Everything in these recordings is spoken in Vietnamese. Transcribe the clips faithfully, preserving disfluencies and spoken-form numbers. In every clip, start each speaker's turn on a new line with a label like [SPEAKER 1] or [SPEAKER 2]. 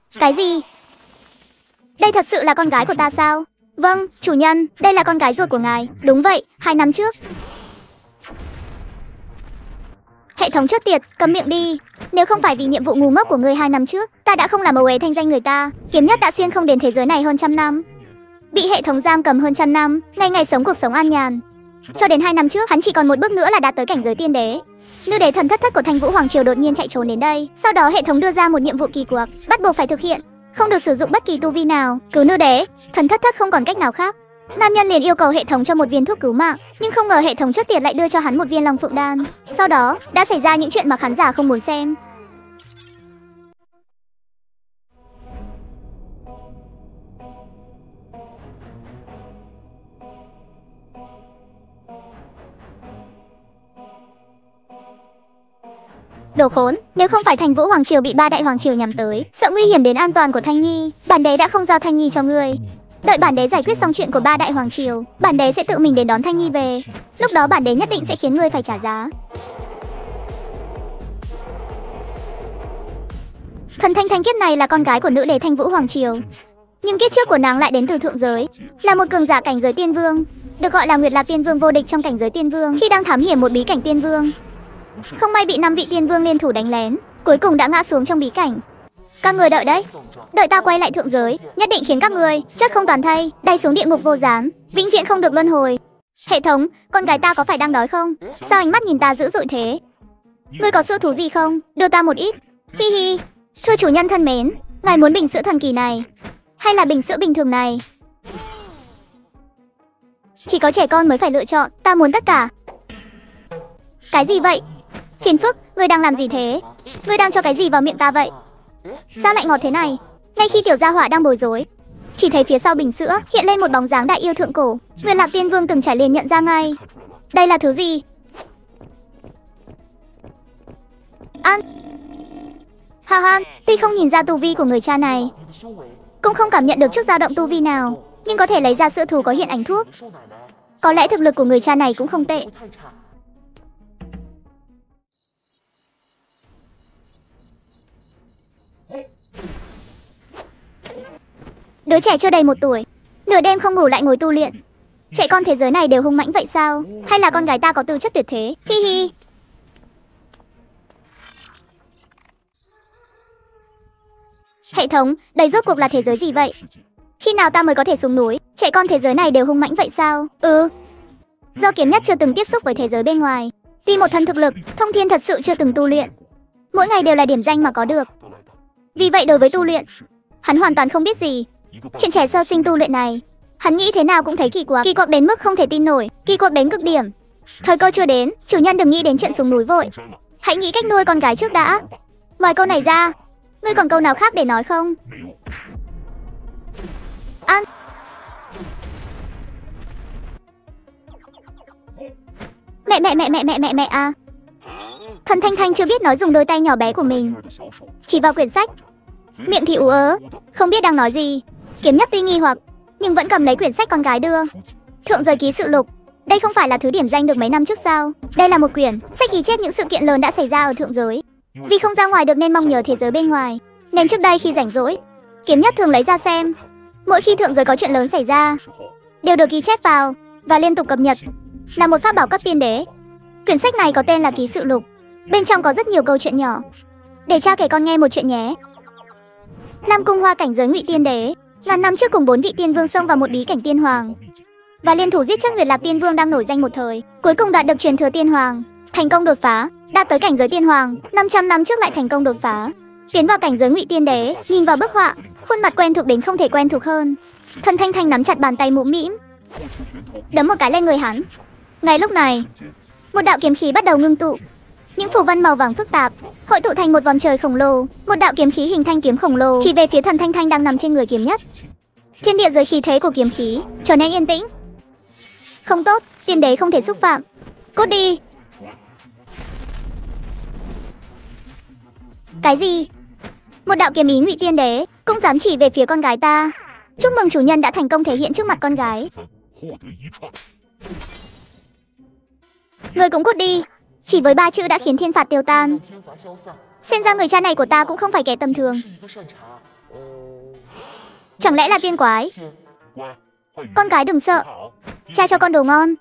[SPEAKER 1] Cái gì? Đây thật sự là con gái của ta sao? Vâng, chủ nhân, đây là con gái ruột của ngài. Đúng vậy, hai năm trước. Hệ thống chết tiệt, câm miệng đi. Nếu không phải vì nhiệm vụ ngu ngốc của ngươi hai năm trước, ta đã không làm ấu uế thanh danh người ta. Kiếm Nhất đã xuyên không đến thế giới này hơn trăm năm, bị hệ thống giam cầm hơn trăm năm, ngày ngày sống cuộc sống an nhàn. Cho đến hai năm trước, hắn chỉ còn một bước nữa là đạt tới cảnh giới tiên đế. Nữ đế thần thất thất của Thanh Vũ Hoàng Triều đột nhiên chạy trốn đến đây. Sau đó hệ thống đưa ra một nhiệm vụ kỳ quặc, bắt buộc phải thực hiện, không được sử dụng bất kỳ tu vi nào. Cứu nữ đế, thần thất thất không còn cách nào khác. Nam nhân liền yêu cầu hệ thống cho một viên thuốc cứu mạng, nhưng không ngờ hệ thống trước tiền lại đưa cho hắn một viên Long Phượng đan. Sau đó đã xảy ra những chuyện mà khán giả không muốn xem. Đồ khốn, nếu không phải Thanh Vũ Hoàng Triều bị ba đại hoàng triều nhắm tới, sợ nguy hiểm đến an toàn của Thanh Nhi, bản đế đã không giao Thanh Nhi cho ngươi. Đợi bản đế giải quyết xong chuyện của ba đại hoàng triều, bản đế sẽ tự mình đến đón Thanh Nhi về. Lúc đó bản đế nhất định sẽ khiến ngươi phải trả giá. Thần Thanh Thanh kiếp này là con gái của nữ đế Thanh Vũ Hoàng Triều, nhưng kiếp trước của nàng lại đến từ thượng giới, là một cường giả cảnh giới tiên vương, được gọi là Nguyệt Lạc Tiên Vương vô địch trong cảnh giới tiên vương. Khi đang thám hiểm một bí cảnh tiên vương, không may bị năm vị tiên vương liên thủ đánh lén, cuối cùng đã ngã xuống trong bí cảnh. Các người đợi đấy, đợi ta quay lại thượng giới, nhất định khiến các người chết không toàn thây, đày xuống địa ngục vô gián, vĩnh viễn không được luân hồi. Hệ thống, con gái ta có phải đang đói không? Sao ánh mắt nhìn ta dữ dội thế? Ngươi có sữa thú gì không? Đưa ta một ít. Hi hi. Thưa chủ nhân thân mến, ngài muốn bình sữa thần kỳ này hay là bình sữa bình thường này? Chỉ có trẻ con mới phải lựa chọn, ta muốn tất cả. Cái gì vậy? Phiền phức, ngươi đang làm gì thế? Ngươi đang cho cái gì vào miệng ta vậy? Sao lại ngọt thế này? Ngay khi tiểu gia hỏa đang bối rối, chỉ thấy phía sau bình sữa hiện lên một bóng dáng đại yêu thượng cổ. Nguyệt Lạc Tiên Vương từng trải liền nhận ra ngay. Đây là thứ gì? Ăn. Ha ha, tuy không nhìn ra tu vi của người cha này, cũng không cảm nhận được chút dao động tu vi nào, nhưng có thể lấy ra sữa thú có hiện ảnh thuốc. Có lẽ thực lực của người cha này cũng không tệ. Đứa trẻ chưa đầy một tuổi, nửa đêm không ngủ lại ngồi tu luyện. Trẻ con thế giới này đều hung mãnh vậy sao? Hay là con gái ta có tư chất tuyệt thế? Hi hi. Hệ thống, đây rốt cuộc là thế giới gì vậy? Khi nào ta mới có thể xuống núi? Trẻ con thế giới này đều hung mãnh vậy sao? Ừ, do Kiếm Nhất chưa từng tiếp xúc với thế giới bên ngoài, tuy một thân thực lực thông thiên thật sự chưa từng tu luyện, mỗi ngày đều là điểm danh mà có được. Vì vậy đối với tu luyện, hắn hoàn toàn không biết gì. Chuyện trẻ sơ sinh tu luyện này, hắn nghĩ thế nào cũng thấy kỳ quặc, kỳ quặc đến mức không thể tin nổi, kỳ quặc đến cực điểm. Thời cơ chưa đến, chủ nhân đừng nghĩ đến chuyện xuống núi vội, hãy nghĩ cách nuôi con gái trước đã. Ngoài câu này ra, ngươi còn câu nào khác để nói không? Ăn. Mẹ mẹ mẹ mẹ mẹ mẹ mẹ à. Thần Thanh Thanh chưa biết nói dùng đôi tay nhỏ bé của mình chỉ vào quyển sách, miệng thì ú ớ, không biết đang nói gì. Kiếm Nhất tuy nghi hoặc, nhưng vẫn cầm lấy quyển sách con gái đưa. Thượng giới ký sự lục, đây không phải là thứ điểm danh được mấy năm trước sao? Đây là một quyển sách ghi chép những sự kiện lớn đã xảy ra ở thượng giới. Vì không ra ngoài được nên mong nhớ thế giới bên ngoài, nên trước đây khi rảnh rỗi, Kiếm Nhất thường lấy ra xem. Mỗi khi thượng giới có chuyện lớn xảy ra, đều được ghi chép vào và liên tục cập nhật, là một pháp bảo cấp tiên đế. Quyển sách này có tên là Ký Sự Lục, bên trong có rất nhiều câu chuyện nhỏ. Để cha kể con nghe một chuyện nhé. Lam Cung Hoa cảnh giới ngụy tiên đế, ngàn năm trước cùng bốn vị tiên vương xông vào một bí cảnh tiên hoàng và liên thủ giết chết Nguyệt Lạc Tiên Vương đang nổi danh một thời, cuối cùng đạt được truyền thừa tiên hoàng, thành công đột phá, đạt tới cảnh giới tiên hoàng. năm trăm năm trước lại thành công đột phá, tiến vào cảnh giới ngụy tiên đế. Nhìn vào bức họa, khuôn mặt quen thuộc đến không thể quen thuộc hơn. Thần Thanh Thanh nắm chặt bàn tay mũm mĩm, đấm một cái lên người hắn. Ngay lúc này, một đạo kiếm khí bắt đầu ngưng tụ, những phù văn màu vàng phức tạp hội tụ thành một vòng trời khổng lồ. Một đạo kiếm khí hình thanh kiếm khổng lồ chỉ về phía Thần Thanh Thanh đang nằm trên người Kiếm Nhất. Thiên địa dưới khí thế của kiếm khí trở nên yên tĩnh. Không tốt, tiên đế không thể xúc phạm. Cút đi. Cái gì? Một đạo kiếm ý ngụy tiên đế cũng dám chỉ về phía con gái ta. Chúc mừng chủ nhân đã thành công thể hiện trước mặt con gái. Người cũng cút đi. Chỉ với ba chữ đã khiến thiên phạt tiêu tan. Xem ra người cha này của ta cũng không phải kẻ tầm thường. Chẳng lẽ là tiên quái? Con gái đừng sợ, cha cho con đồ ngon.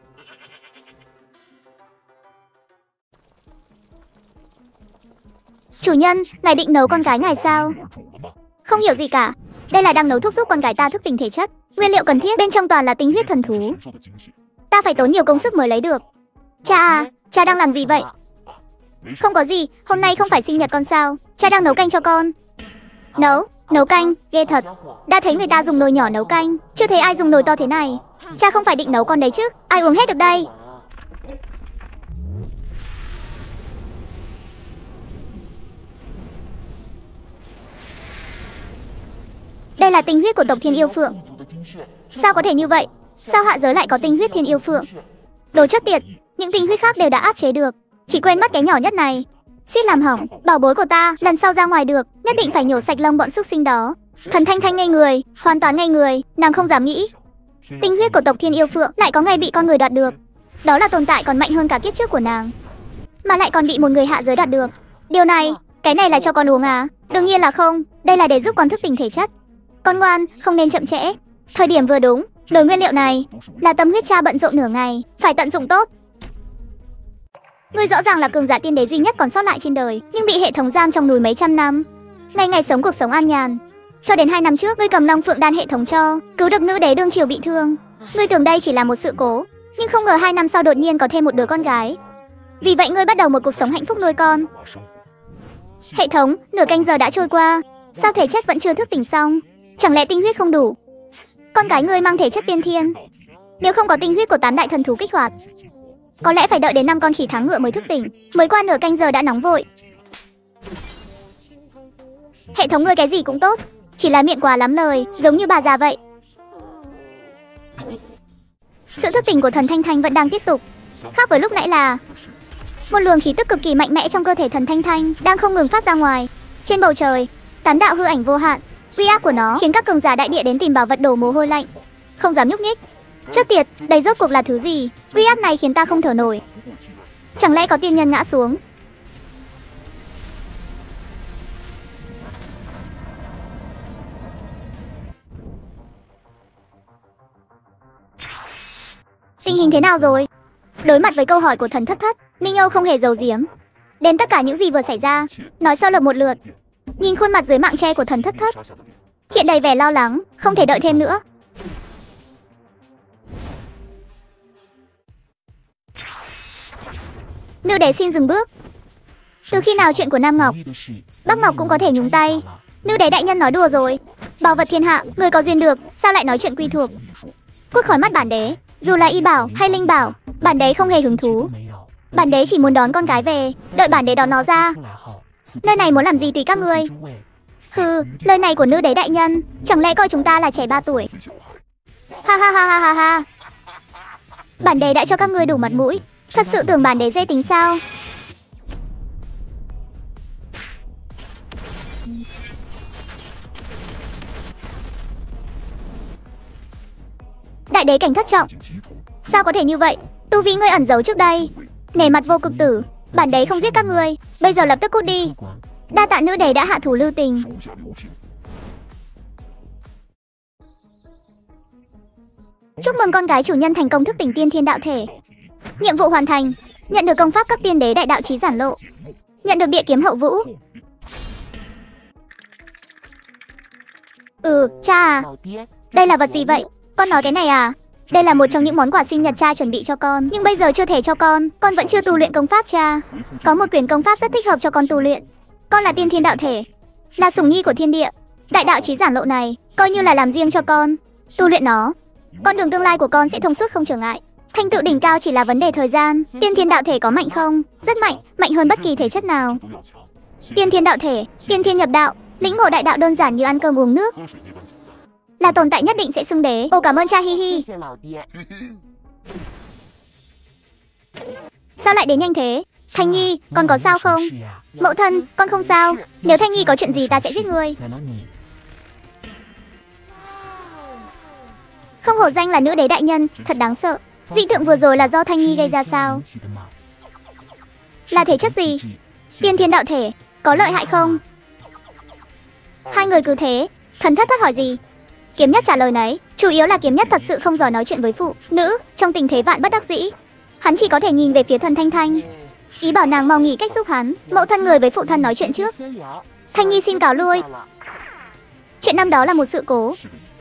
[SPEAKER 1] Chủ nhân, ngài định nấu con gái ngài sao? Không hiểu gì cả. Đây là đang nấu thuốc giúp con gái ta thức tỉnh thể chất. Nguyên liệu cần thiết bên trong toàn là tinh huyết thần thú. Ta phải tốn nhiều công sức mới lấy được. Cha à, cha đang làm gì vậy? Không có gì, hôm nay không phải sinh nhật con sao? Cha đang nấu canh cho con. Nấu, nấu canh, ghê thật. Đã thấy người ta dùng nồi nhỏ nấu canh, chưa thấy ai dùng nồi to thế này. Cha không phải định nấu con đấy chứ? Ai uống hết được đây? Đây là tinh huyết của tộc Thiên Yêu Phượng. Sao có thể như vậy? Sao hạ giới lại có tinh huyết Thiên Yêu Phượng? Đồ chất tiệt, những tinh huyết khác đều đã áp chế được, chỉ quên mất cái nhỏ nhất này. Xiết làm hỏng, bảo bối của ta, lần sau ra ngoài được, nhất định phải nhổ sạch lông bọn súc sinh đó. Thần Thanh Thanh ngây người, hoàn toàn ngây người, nàng không dám nghĩ. Tinh huyết của tộc Thiên Yêu Phượng lại có ngày bị con người đoạt được. Đó là tồn tại còn mạnh hơn cả kiếp trước của nàng, mà lại còn bị một người hạ giới đoạt được. Điều này, cái này là cho con uống à? Đương nhiên là không, đây là để giúp con thức tỉnh thể chất. Con ngoan, không nên chậm trễ. Thời điểm vừa đúng, nồi nguyên liệu này là tâm huyết cha bận rộn nửa ngày, phải tận dụng tốt. Ngươi rõ ràng là cường giả tiên đế duy nhất còn sót lại trên đời, nhưng bị hệ thống giam trong núi mấy trăm năm, ngày ngày sống cuộc sống an nhàn. Cho đến hai năm trước, ngươi cầm Long Phượng đan hệ thống cho, cứu được nữ đế đương triều bị thương. Ngươi tưởng đây chỉ là một sự cố, nhưng không ngờ hai năm sau đột nhiên có thêm một đứa con gái. Vì vậy ngươi bắt đầu một cuộc sống hạnh phúc nuôi con. Hệ thống, nửa canh giờ đã trôi qua, sao thể chất vẫn chưa thức tỉnh xong? Chẳng lẽ tinh huyết không đủ? Con gái ngươi mang thể chất tiên thiên, nếu không có tinh huyết của tám đại thần thú kích hoạt, có lẽ phải đợi đến năm con khỉ tháng ngựa mới thức tỉnh. Mới qua nửa canh giờ đã nóng vội. Hệ thống ngươi cái gì cũng tốt, chỉ là miệng quá lắm lời, giống như bà già vậy. Sự thức tỉnh của thần Thanh Thanh vẫn đang tiếp tục. Khác với lúc nãy là một luồng khí tức cực kỳ mạnh mẽ trong cơ thể thần Thanh Thanh đang không ngừng phát ra ngoài. Trên bầu trời, tám đạo hư ảnh vô hạn, uy áp của nó khiến các cường giả đại địa đến tìm bảo vật đổ mồ hôi lạnh, không dám nhúc nhích. Chết tiệt, đây rốt cuộc là thứ gì? Uy áp này khiến ta không thở nổi. Chẳng lẽ có tiên nhân ngã xuống? Tình hình thế nào rồi? Đối mặt với câu hỏi của thần Thất Thất, Ninh Âu không hề giấu giếm đến tất cả những gì vừa xảy ra, nói sơ lược một lượt. Nhìn khuôn mặt dưới mạng che của thần Thất Thất, hiện đầy vẻ lo lắng, không thể đợi thêm nữa. Nữ đế xin dừng bước. Từ khi nào chuyện của Nam Ngọc, Bắc Ngọc cũng có thể nhúng tay? Nữ đế đại nhân nói đùa rồi. Bảo vật thiên hạ, người có duyên được, sao lại nói chuyện quy thuộc? Cút khỏi mắt bản đế. Dù là y bảo hay linh bảo, bản đế không hề hứng thú. Bản đế chỉ muốn đón con gái về, đợi bản đế đón nó ra. Nơi này muốn làm gì tùy các ngươi. Hừ, lời này của nữ đế đại nhân, chẳng lẽ coi chúng ta là trẻ ba tuổi? Ha ha ha ha ha ha. Bản đế đã cho các ngươi đủ mặt mũi, thật sự tưởng bản đế dễ tính sao? Đại đế cảnh thất trọng. Sao có thể như vậy? Tu vi ngươi ẩn giấu trước đây. Nể mặt vô cực tử, bản đế không giết các ngươi, bây giờ lập tức cút đi. Đa tạ nữ đế đã hạ thủ lưu tình. Chúc mừng con gái chủ nhân thành công thức tỉnh tiên thiên đạo thể. Nhiệm vụ hoàn thành. Nhận được công pháp cấp tiên đế đại đạo chí giản lộ. Nhận được địa kiếm hậu vũ. Ừ, cha à. Đây là vật gì vậy? Con nói cái này à? Đây là một trong những món quà sinh nhật cha chuẩn bị cho con, nhưng bây giờ chưa thể cho con. Con vẫn chưa tu luyện công pháp cha. Có một quyển công pháp rất thích hợp cho con tu luyện. Con là tiên thiên đạo thể, là sủng nhi của thiên địa. Đại đạo chí giản lộ này coi như là làm riêng cho con. Tu luyện nó, con đường tương lai của con sẽ thông suốt không trở ngại. Thành tựu đỉnh cao chỉ là vấn đề thời gian. Tiên thiên đạo thể có mạnh không? Rất mạnh, mạnh hơn bất kỳ thể chất nào. Tiên thiên đạo thể, tiên thiên nhập đạo, lĩnh ngộ đại đạo đơn giản như ăn cơm uống nước. Là tồn tại nhất định sẽ xưng đế. Ô, cảm ơn cha, hi hi. Sao lại đến nhanh thế? Thanh Nhi, con có sao không? Mẫu thân, con không sao. Nếu Thanh Nhi có chuyện gì ta sẽ giết ngươi. Không hổ danh là nữ đế đại nhân, thật đáng sợ. Dị tượng vừa rồi là do Thanh Nhi gây ra sao? Là thể chất gì? Tiên thiên đạo thể, có lợi hại không? Hai người cứ thế. Thần thất thất hỏi gì? Kiếm Nhất trả lời nấy. Chủ yếu là Kiếm Nhất thật sự không giỏi nói chuyện với phụ nữ trong tình thế vạn bất đắc dĩ. Hắn chỉ có thể nhìn về phía thần Thanh Thanh, ý bảo nàng mau nghĩ cách giúp hắn. Mẫu thân người với phụ thân nói chuyện trước. Thanh Nhi xin cáo lui. Chuyện năm đó là một sự cố.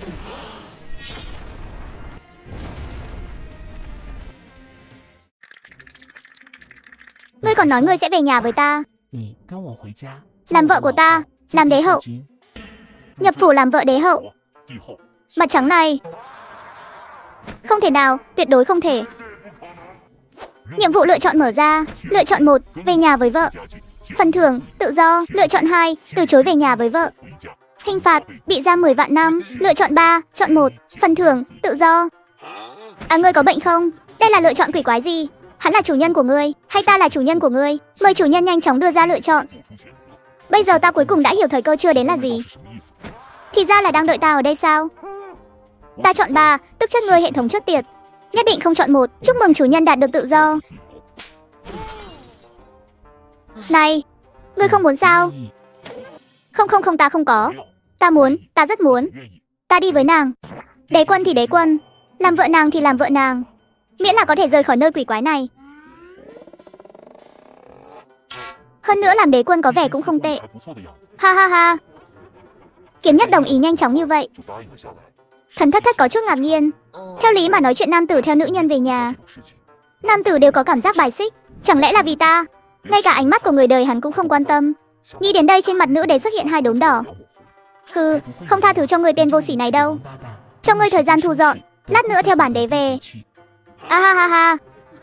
[SPEAKER 1] Ngươi còn nói ngươi sẽ về nhà với ta, làm vợ của ta, làm đế hậu, nhập phủ làm vợ đế hậu. Mặt trắng này, không thể nào, tuyệt đối không thể. Nhiệm vụ lựa chọn mở ra. Lựa chọn một, về nhà với vợ. Phần thưởng, tự do. Lựa chọn hai, từ chối về nhà với vợ. Hình phạt, bị giam mười vạn năm. Lựa chọn ba, chọn một, phần thưởng, tự do. À, ngươi có bệnh không? Đây là lựa chọn quỷ quái gì? Hắn là chủ nhân của ngươi, hay ta là chủ nhân của ngươi? Mời chủ nhân nhanh chóng đưa ra lựa chọn. Bây giờ ta cuối cùng đã hiểu thời cơ chưa đến là gì. Thì ra là đang đợi ta ở đây sao? Ta chọn ba, tức chất ngươi hệ thống chốt tiệt. Nhất định không chọn một. Chúc mừng chủ nhân đạt được tự do. Này, ngươi không muốn sao? Không không không, ta không có. Ta muốn, ta rất muốn. Ta đi với nàng. Đế quân thì đế quân, làm vợ nàng thì làm vợ nàng, miễn là có thể rời khỏi nơi quỷ quái này. Hơn nữa làm đế quân có vẻ cũng không tệ. Ha ha ha. Kiếm Nhất đồng ý nhanh chóng như vậy. Thần thất thất có chút ngạc nhiên. Theo lý mà nói chuyện nam tử theo nữ nhân về nhà, nam tử đều có cảm giác bài xích. Chẳng lẽ là vì ta? Ngay cả ánh mắt của người đời hắn cũng không quan tâm. Nghĩ đến đây trên mặt nữ đế xuất hiện hai đốm đỏ. Hừ, không tha thứ cho người tên vô sỉ này đâu. Cho ngươi thời gian thu dọn, lát nữa theo bản đế về. A ha ha ha.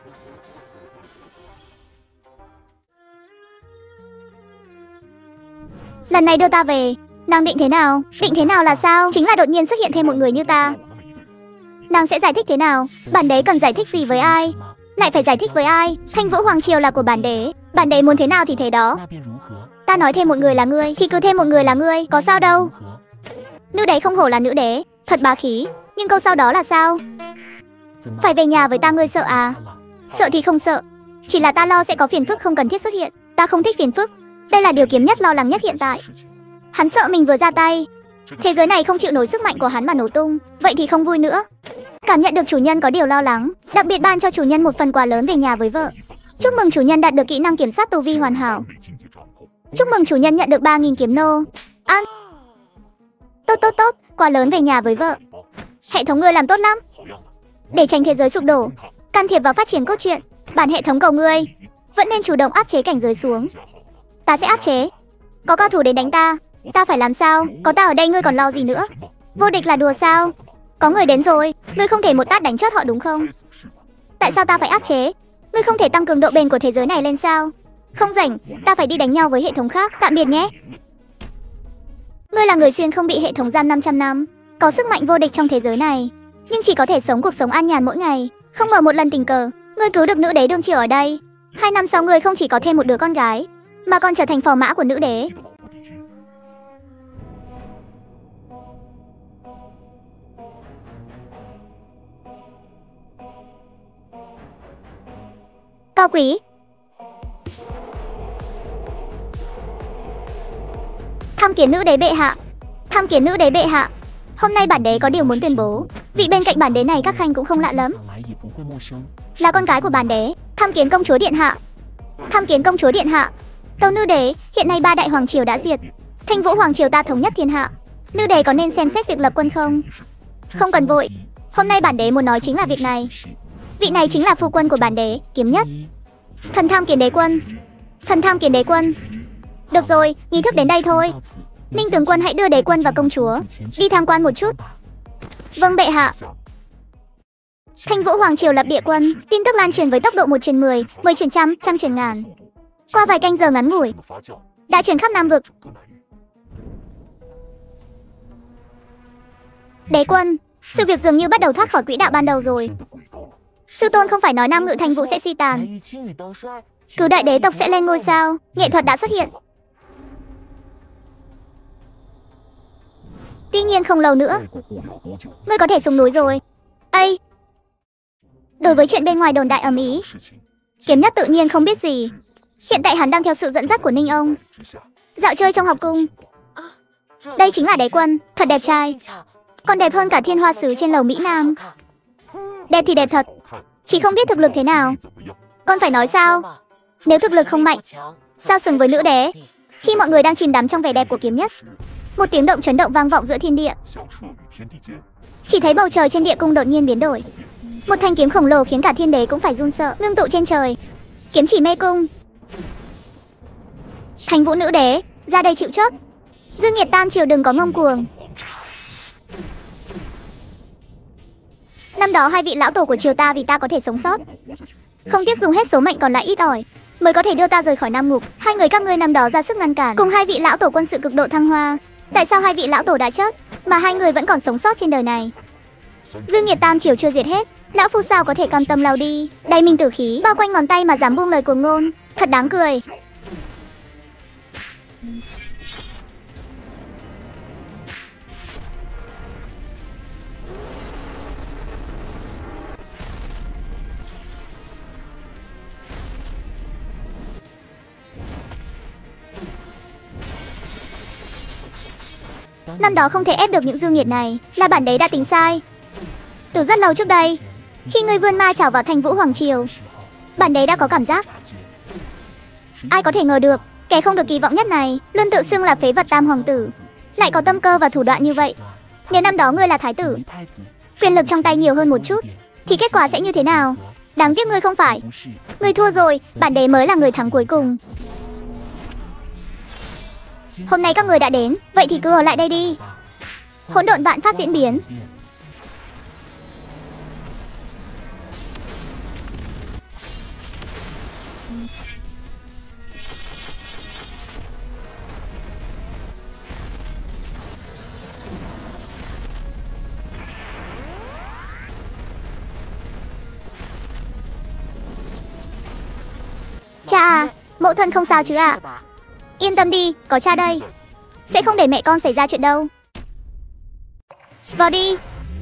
[SPEAKER 1] Lần này đưa ta về. Nàng định thế nào? Định thế nào là sao? Chính là đột nhiên xuất hiện thêm một người như ta. Nàng sẽ giải thích thế nào? Bản đế cần giải thích gì với ai? Lại phải giải thích với ai? Thanh Vũ Hoàng Triều là của bản đế. Bản đế muốn thế nào thì thế đó. Ta nói thêm một người là ngươi thì cứ thêm một người là ngươi, có sao đâu. Nữ đế không hổ là nữ đế, thật bá khí. Nhưng câu sau đó là sao? Phải về nhà với ta, ngươi sợ à? Sợ thì không sợ, chỉ là ta lo sẽ có phiền phức không cần thiết xuất hiện. Ta không thích phiền phức. Đây là điều Kiếm Nhất lo lắng nhất hiện tại. Hắn sợ mình vừa ra tay, thế giới này không chịu nổi sức mạnh của hắn mà nổ tung. Vậy thì không vui nữa. Cảm nhận được chủ nhân có điều lo lắng, đặc biệt ban cho chủ nhân một phần quà lớn về nhà với vợ. Chúc mừng chủ nhân đạt được kỹ năng kiểm soát tu vi hoàn hảo. Chúc mừng chủ nhân nhận được ba nghìn kiếm nô. An. Tốt tốt tốt, quà lớn về nhà với vợ. Hệ thống ngươi làm tốt lắm. Để tránh thế giới sụp đổ, can thiệp vào phát triển cốt truyện, bản hệ thống cầu ngươi vẫn nên chủ động áp chế cảnh giới xuống. Ta sẽ áp chế. Có cao thủ đến đánh ta, ta phải làm sao? Có ta ở đây ngươi còn lo gì nữa? Vô địch là đùa sao? Có người đến rồi, ngươi không thể một tát đánh chớt họ đúng không? Tại sao ta phải áp chế? Ngươi không thể tăng cường độ bền của thế giới này lên sao? Không rảnh, ta phải đi đánh nhau với hệ thống khác. Tạm biệt nhé. Ngươi là người xuyên không bị hệ thống giam năm trăm năm, có sức mạnh vô địch trong thế giới này, nhưng chỉ có thể sống cuộc sống an nhàn mỗi ngày, không mở một lần tình cờ. Ngươi cứu được nữ đế đương triều ở đây. Hai năm sau ngươi không chỉ có thêm một đứa con gái, mà còn trở thành phò mã của nữ đế. Cao quý. Tham kiến nữ đế bệ hạ. Tham kiến nữ đế bệ hạ. Hôm nay bản đế có điều muốn tuyên bố. Vị bên cạnh bản đế này các khanh cũng không lạ lắm, là con gái của bản đế. Tham kiến công chúa điện hạ. Tham kiến công chúa điện hạ. Tâu nữ đế, hiện nay ba đại hoàng triều đã diệt, Thanh Vũ Hoàng Triều ta thống nhất thiên hạ. Nữ đế có nên xem xét việc lập quân không? Không cần vội. Hôm nay bản đế muốn nói chính là việc này. Vị này chính là phu quân của bản đế, Kiếm Nhất. Thần tham kiến đế quân. Thần tham kiến đế quân. Được rồi, nghi thức đến đây thôi. Ninh tướng quân hãy đưa đế quân và công chúa đi tham quan một chút. Vâng bệ hạ. Thanh Vũ Hoàng Triều lập địa quân, tin tức lan truyền với tốc độ một truyền mười, mười truyền trăm, trăm truyền ngàn. Qua vài canh giờ ngắn ngủi, đã truyền khắp Nam vực. Đế quân, sự việc dường như bắt đầu thoát khỏi quỹ đạo ban đầu rồi. Sư tôn không phải nói Nam Ngự Thành Vũ sẽ suy tàn, cửu đại đế tộc sẽ lên ngôi sao? Nghệ thuật đã xuất hiện. Tuy nhiên không lâu nữa, ngươi có thể xuống núi rồi. Ây! Đối với chuyện bên ngoài đồn đại ầm ĩ, Kiếm Nhất tự nhiên không biết gì. Hiện tại hắn đang theo sự dẫn dắt của Ninh ông dạo chơi trong học cung. Đây chính là đế quân, thật đẹp trai. Còn đẹp hơn cả thiên hoa sứ trên lầu Mỹ Nam. Đẹp thì đẹp thật, chỉ không biết thực lực thế nào. Con phải nói sao? Nếu thực lực không mạnh, sao xứng với nữ đế? Khi mọi người đang chìm đắm trong vẻ đẹp của kiếm nhất, một tiếng động chấn động vang vọng giữa thiên địa. Chỉ thấy bầu trời trên địa cung đột nhiên biến đổi. Một thanh kiếm khổng lồ khiến cả thiên đế cũng phải run sợ, ngưng tụ trên trời. Kiếm chỉ mê cung. Thành vũ nữ đế, ra đây chịu chết. Dương Nhiệt Tam Triều đừng có ngông cuồng. Năm đó hai vị lão tổ của triều ta vì ta có thể sống sót, không tiếc dùng hết số mệnh còn lại ít ỏi mới có thể đưa ta rời khỏi Nam Ngục. Hai người các ngươi năm đó ra sức ngăn cản, cùng hai vị lão tổ quân sự cực độ thăng hoa. Tại sao hai vị lão tổ đã chết mà hai người vẫn còn sống sót trên đời này? Dương Nhiệt Tam Triều chưa diệt hết, lão phu sao có thể cam tâm lao đi? Đầy mình tử khí bao quanh ngón tay mà dám buông lời cuồng ngôn, thật đáng cười. Năm đó không thể ép được những dương nhiệt này, là bản đế đã tính sai. Từ rất lâu trước đây, khi ngươi vươn ma chảo vào Thanh Vũ Hoàng Triều, bản đế đã có cảm giác. Ai có thể ngờ được, kẻ không được kỳ vọng nhất này luôn tự xưng là phế vật tam hoàng tử, lại có tâm cơ và thủ đoạn như vậy. Nếu năm đó ngươi là thái tử, quyền lực trong tay nhiều hơn một chút, thì kết quả sẽ như thế nào? Đáng tiếc ngươi không phải. Ngươi thua rồi, bản đế mới là người thắng cuối cùng. Hôm nay các người đã đến, vậy thì cứ ở lại đây đi. Hỗn độn vạn pháp diễn biến. Cha à, mẫu thân không sao chứ ạ? À? Yên tâm đi, có cha đây, sẽ không để mẹ con xảy ra chuyện đâu. Vào đi.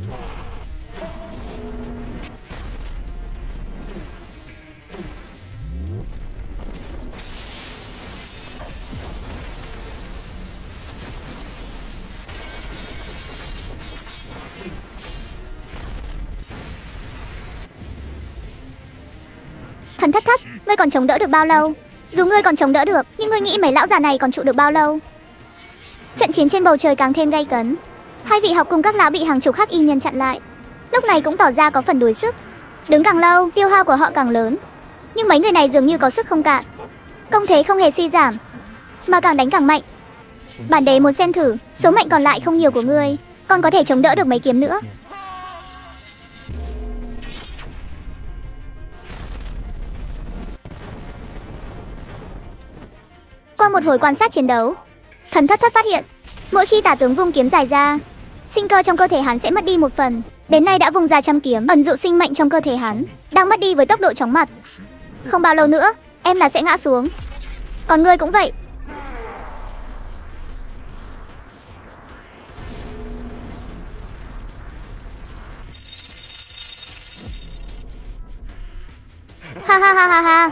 [SPEAKER 1] Thần Thất Thất, ngươi còn chống đỡ được bao lâu? Dù ngươi còn chống đỡ được, nhưng ngươi nghĩ mấy lão già này còn trụ được bao lâu? Trận chiến trên bầu trời càng thêm gay cấn. Hai vị học cùng các lão bị hàng chục hắc y nhân chặn lại, lúc này cũng tỏ ra có phần đuối sức. Đứng càng lâu, tiêu hao của họ càng lớn. Nhưng mấy người này dường như có sức không cạn, công thế không hề suy giảm, mà càng đánh càng mạnh. Bản đế muốn xem thử, số mệnh còn lại không nhiều của ngươi, còn có thể chống đỡ được mấy kiếm nữa. Qua một hồi quan sát chiến đấu, Thần Thất Thất phát hiện, mỗi khi tả tướng vung kiếm dài ra, sinh cơ trong cơ thể hắn sẽ mất đi một phần. Đến nay đã vung ra trăm kiếm, ẩn dụ sinh mệnh trong cơ thể hắn đang mất đi với tốc độ chóng mặt. Không bao lâu nữa, em là sẽ ngã xuống. Còn ngươi cũng vậy. Ha ha ha ha ha.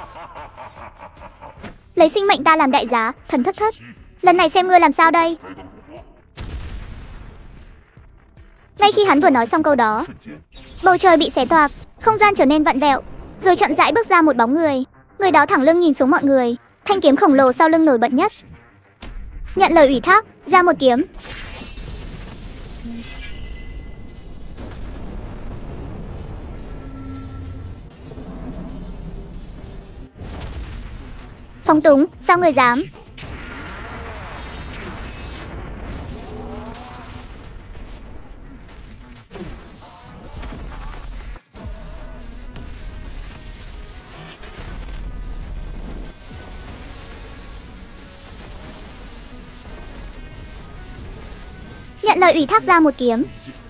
[SPEAKER 1] Lấy sinh mệnh ta làm đại giá, Thần Thất Thất, lần này xem ngươi làm sao đây. Ngay khi hắn vừa nói xong câu đó, bầu trời bị xé toạc, không gian trở nên vặn vẹo, rồi chậm rãi bước ra một bóng người. Người đó thẳng lưng nhìn xuống mọi người, thanh kiếm khổng lồ sau lưng nổi bật nhất. Nhận lời ủy thác, ra một kiếm. Phóng túng, sao người dám? Nhận lời ủy thác ra một kiếm.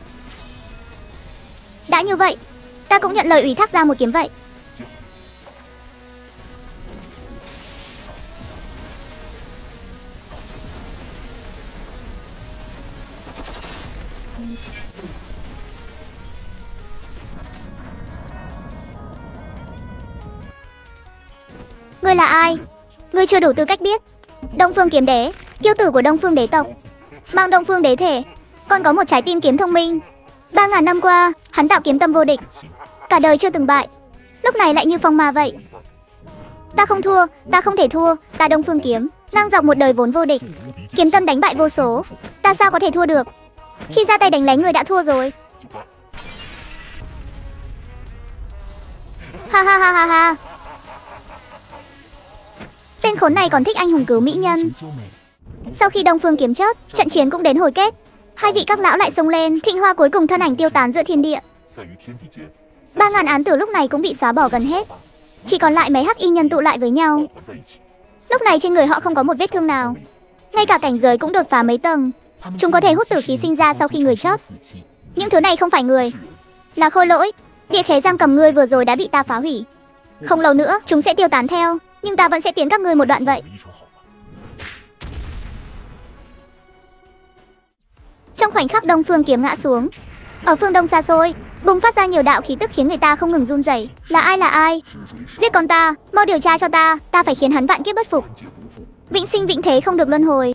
[SPEAKER 1] Đã như vậy, ta cũng nhận lời ủy thác ra một kiếm vậy. Ngươi là ai? Ngươi chưa đủ tư cách biết. Đông Phương Kiếm Đế, kiêu tử của Đông Phương đế tộc. Mang Đông Phương đế thể, còn có một trái tim kiếm thông minh. Ba ngàn năm qua, hắn tạo kiếm tâm vô địch, cả đời chưa từng bại. Lúc này lại như phong ma vậy. Ta không thua, ta không thể thua, ta Đông Phương kiếm, ngang dọc một đời vốn vô địch. Kiếm tâm đánh bại vô số, ta sao có thể thua được? Khi ra tay đánh lén người đã thua rồi. Ha ha ha ha ha. Tên khốn này còn thích anh hùng cứu mỹ nhân. Sau khi Đông Phương kiếm chết, trận chiến cũng đến hồi kết. Hai vị các lão lại xông lên, Thịnh Hoa cuối cùng thân ảnh tiêu tán giữa thiên địa. Ba ngàn án tử lúc này cũng bị xóa bỏ gần hết. Chỉ còn lại mấy hắc y nhân tụ lại với nhau. Lúc này trên người họ không có một vết thương nào. Ngay cả cảnh giới cũng đột phá mấy tầng. Chúng có thể hút tử khí sinh ra sau khi người chết. Những thứ này không phải người, là khôi lỗi. Địa khế giam cầm ngươi vừa rồi đã bị ta phá hủy. Không lâu nữa chúng sẽ tiêu tán theo, nhưng ta vẫn sẽ tiến các ngươi một đoạn vậy. Trong khoảnh khắc Đông Phương kiếm ngã xuống, ở phương đông xa xôi bùng phát ra nhiều đạo khí tức khiến người ta không ngừng run rẩy. Là ai là ai? Giết con ta, mau điều tra cho ta, ta phải khiến hắn vạn kiếp bất phục, vĩnh sinh vĩnh thế không được luân hồi.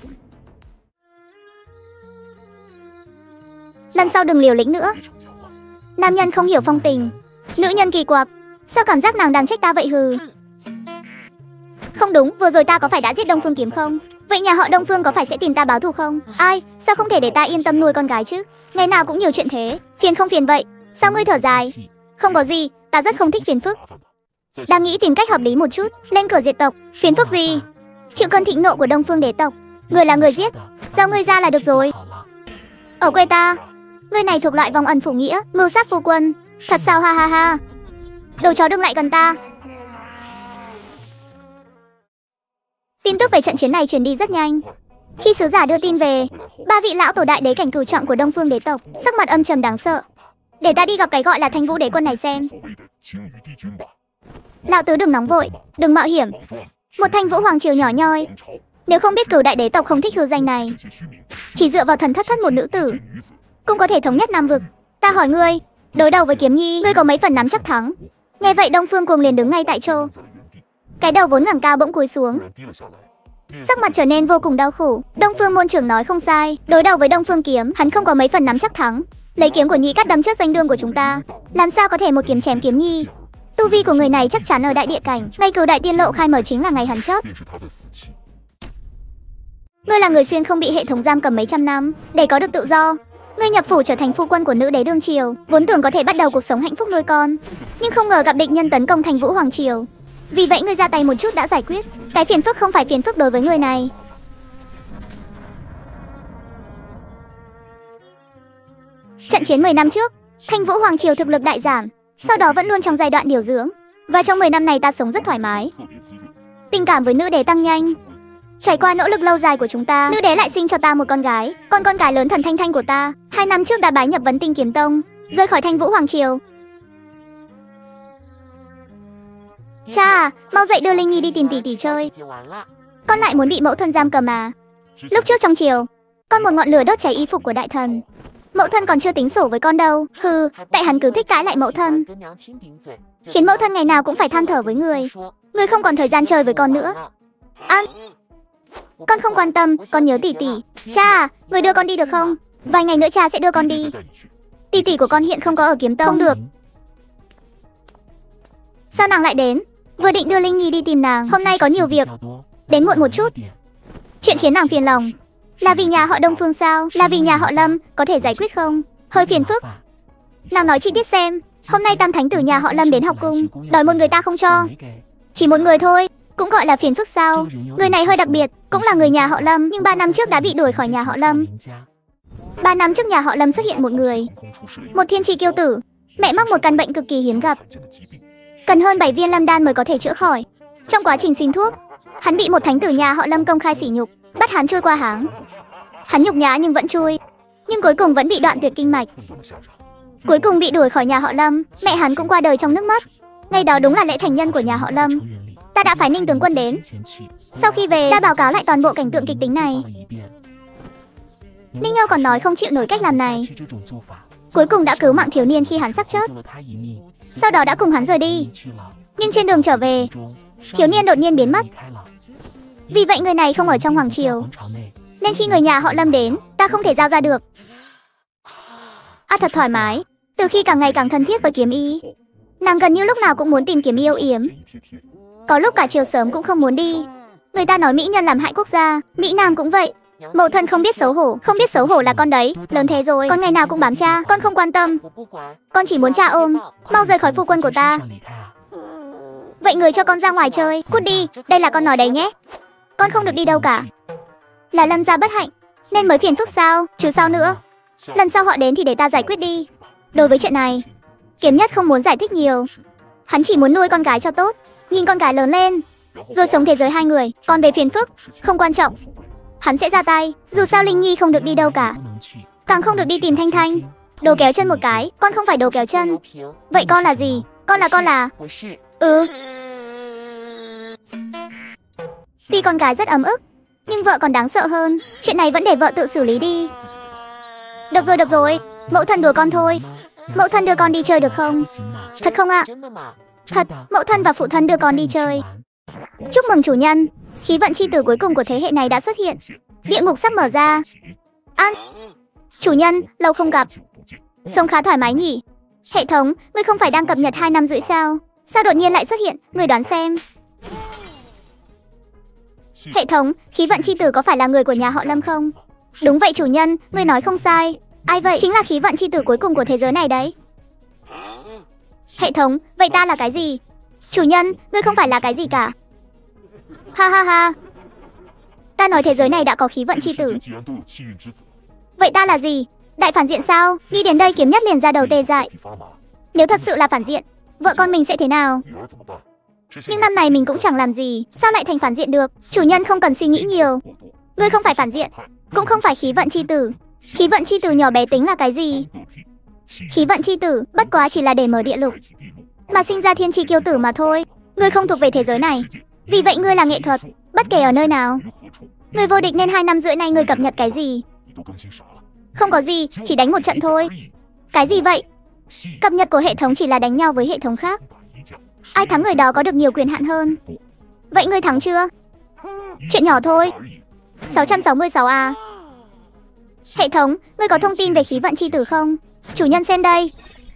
[SPEAKER 1] Lần sau đừng liều lĩnh nữa. Nam nhân không hiểu phong tình, nữ nhân kỳ quặc. Sao cảm giác nàng đang trách ta vậy hừ? Không đúng, vừa rồi ta có phải đã giết Đông Phương kiếm không? Vậy nhà họ Đông Phương có phải sẽ tìm ta báo thù không? Ai, sao không thể để ta yên tâm nuôi con gái chứ? Ngày nào cũng nhiều chuyện thế, phiền không phiền vậy? Sao ngươi thở dài? Không có gì, ta rất không thích phiền phức. Đang nghĩ tìm cách hợp lý một chút, lên cửa diệt tộc. Phiền phức gì? Chịu cơn thịnh nộ của Đông Phương đế tộc. Người là người giết, giao ngươi ra là được rồi. Ở quê ta, ngươi này thuộc loại vong ân phụ nghĩa, mưu sát phu quân. Thật sao? Ha ha ha. Đồ chó đừng lại gần ta. Tin tức về trận chiến này truyền đi rất nhanh. Khi sứ giả đưa tin về, ba vị lão tổ đại đế cảnh cửu trọng của Đông Phương đế tộc sắc mặt âm trầm đáng sợ. Để ta đi gặp cái gọi là Thanh Vũ đế quân này xem. Lão tứ đừng nóng vội, đừng mạo hiểm. Một Thanh Vũ hoàng triều nhỏ nhoi, nếu không biết cửu đại đế tộc không thích hư danh này. Chỉ dựa vào thần thất thất một nữ tử cũng có thể thống nhất Nam vực. Ta hỏi ngươi, đối đầu với Kiếm Nhi, ngươi có mấy phần nắm chắc thắng? Nghe vậy Đông Phương Cuồng liền đứng ngay tại chỗ, cái đầu vốn ngẩng cao bỗng cúi xuống, sắc mặt trở nên vô cùng đau khổ. Đông Phương môn trưởng nói không sai, đối đầu với Đông Phương kiếm, hắn không có mấy phần nắm chắc thắng. Lấy kiếm của Nhi cắt đâm trước doanh đương của chúng ta, làm sao có thể một kiếm chém Kiếm Nhi? Tu vi của người này chắc chắn ở đại địa cảnh, ngay cửu đại tiên lộ khai mở chính là ngày hắn chết. Ngươi là người xuyên không bị hệ thống giam cầm mấy trăm năm, để có được tự do. Ngươi nhập phủ trở thành phu quân của nữ đế đương triều, vốn tưởng có thể bắt đầu cuộc sống hạnh phúc nuôi con, nhưng không ngờ gặp địch nhân tấn công Thanh Vũ hoàng triều. Vì vậy ngươi ra tay một chút đã giải quyết. Cái phiền phức không phải phiền phức đối với người này. Trận chiến mười năm trước, Thanh Vũ hoàng triều thực lực đại giảm, sau đó vẫn luôn trong giai đoạn điều dưỡng. Và trong mười năm này ta sống rất thoải mái, tình cảm với nữ đế tăng nhanh. Trải qua nỗ lực lâu dài của chúng ta, nữ đế lại sinh cho ta một con gái, con con cái lớn thần Thanh Thanh của ta. Hai năm trước đã bái nhập Vấn Tinh Kiếm Tông, rời khỏi Thanh Vũ hoàng triều. Cha à, mau dậy đưa Linh Nhi đi tìm tỷ tỷ chơi. Con lại muốn bị mẫu thân giam cầm à? Lúc trước trong triều, con một ngọn lửa đốt cháy y phục của đại thần. Mẫu thân còn chưa tính sổ với con đâu. Hừ, tại hắn cứ thích cãi lại mẫu thân, khiến mẫu thân ngày nào cũng phải than thở với người. Người không còn thời gian chơi với con nữa. An, con không quan tâm, con nhớ tỷ tỷ. Cha à, người đưa con đi được không? Vài ngày nữa cha sẽ đưa con đi. Tỷ tỷ của con hiện không có ở Kiếm Tông. Không được. Sao nàng lại đến? Vừa định đưa Linh Nhi đi tìm nàng, hôm nay có nhiều việc, đến muộn một chút. Chuyện khiến nàng phiền lòng là vì nhà họ Đông Phương sao? Là vì nhà họ Lâm, có thể giải quyết không? Hơi phiền phức. Nàng nói chi tiết xem. Hôm nay tam thánh tử nhà họ Lâm đến học cung, đòi một người ta không cho. Chỉ một người thôi, cũng gọi là phiền phức sao? Người này hơi đặc biệt, cũng là người nhà họ Lâm, nhưng ba năm trước đã bị đuổi khỏi nhà họ Lâm. Ba năm trước nhà họ Lâm xuất hiện một người, một thiên tri kiêu tử, mẹ mắc một căn bệnh cực kỳ hiếm gặp, cần hơn bảy viên lâm đan mới có thể chữa khỏi. Trong quá trình xin thuốc, hắn bị một thánh tử nhà họ Lâm công khai sỉ nhục, bắt hắn trôi qua háng. Hắn nhục nhã nhưng vẫn chui, nhưng cuối cùng vẫn bị đoạn tuyệt kinh mạch. Cuối cùng bị đuổi khỏi nhà họ Lâm, mẹ hắn cũng qua đời trong nước mắt. Ngày đó đúng là lễ thành nhân của nhà họ Lâm. Ta đã phái Ninh tướng quân đến. Sau khi về, đã báo cáo lại toàn bộ cảnh tượng kịch tính này. Ninh Âu còn nói không chịu nổi cách làm này. Cuối cùng đã cứu mạng thiếu niên khi hắn sắp chết, sau đó đã cùng hắn rời đi. Nhưng trên đường trở về, thiếu niên đột nhiên biến mất. Vì vậy người này không ở trong hoàng triều. nên khi người nhà họ Lâm đến, ta không thể giao ra được. À thật thoải mái. Từ khi càng ngày càng thân thiết với Kiếm Y, nàng gần như lúc nào cũng muốn tìm Kiếm Y âu yếm. Có lúc cả chiều sớm cũng không muốn đi. Người ta nói mỹ nhân làm hại quốc gia, Mỹ Nam cũng vậy. Mẫu thân không biết xấu hổ, không biết xấu hổ là con đấy. Lớn thế rồi, con ngày nào cũng bám cha, con không quan tâm. Con chỉ muốn cha ôm, mau rời khỏi phu quân của ta. Vậy người cho con ra ngoài chơi, cút đi, đây là con nói đấy nhé. Con không được đi đâu cả. Là Lâm gia bất hạnh, nên mới phiền phức sao, chứ sao nữa. Lần sau họ đến thì để ta giải quyết đi. Đối với chuyện này, Kiếm Nhất không muốn giải thích nhiều. Hắn chỉ muốn nuôi con gái cho tốt, nhìn con gái lớn lên, rồi sống thế giới hai người. Còn về phiền phức, không quan trọng, hắn sẽ ra tay. Dù sao Linh Nhi không được đi đâu cả, càng không được đi tìm Thanh Thanh. Đồ kéo chân một cái, con không phải đồ kéo chân. Vậy con là gì? Con là con là... Ừ. Tuy con gái rất ấm ức, nhưng vợ còn đáng sợ hơn. Chuyện này vẫn để vợ tự xử lý đi. Được rồi, được rồi, mẫu thân đùa con thôi. Mẫu thân đưa con đi chơi được không? Thật không ạ? Thật, mẫu thân và phụ thân đưa con đi chơi. Chúc mừng chủ nhân, khí vận chi tử cuối cùng của thế hệ này đã xuất hiện. Địa ngục sắp mở ra. An, chủ nhân, lâu không gặp. Sống khá thoải mái nhỉ? Hệ thống, ngươi không phải đang cập nhật hai năm rưỡi sao? Sao đột nhiên lại xuất hiện? Ngươi đoán xem. Hệ thống, khí vận chi tử có phải là người của nhà họ Lâm không? Đúng vậy chủ nhân, ngươi nói không sai. Ai vậy? Chính là khí vận chi tử cuối cùng của thế giới này đấy. Hệ thống, vậy ta là cái gì? Chủ nhân, ngươi không phải là cái gì cả. Ha ha ha. Ta nói thế giới này đã có khí vận chi tử. Vậy ta là gì? Đại phản diện sao? Nghĩ đến đây Kiếm Nhất liền ra đầu tê dại. Nếu thật sự là phản diện, vợ con mình sẽ thế nào? Nhưng năm này mình cũng chẳng làm gì, sao lại thành phản diện được? Chủ nhân không cần suy nghĩ nhiều. Ngươi không phải phản diện, cũng không phải khí vận chi tử. Khí vận chi tử nhỏ bé tính là cái gì? Khí vận chi tử bất quá chỉ là để mở địa lục, mà sinh ra thiên chi kiêu tử mà thôi. Ngươi không thuộc về thế giới này, vì vậy ngươi là nghệ thuật, bất kể ở nơi nào. Ngươi vô địch nên hai năm rưỡi nay ngươi cập nhật cái gì? Không có gì, chỉ đánh một trận thôi. Cái gì vậy? Cập nhật của hệ thống chỉ là đánh nhau với hệ thống khác. Ai thắng người đó có được nhiều quyền hạn hơn. Vậy ngươi thắng chưa? Chuyện nhỏ thôi. sáu trăm sáu mươi sáu à? Hệ thống, ngươi có thông tin về khí vận chi tử không? Chủ nhân xem đây.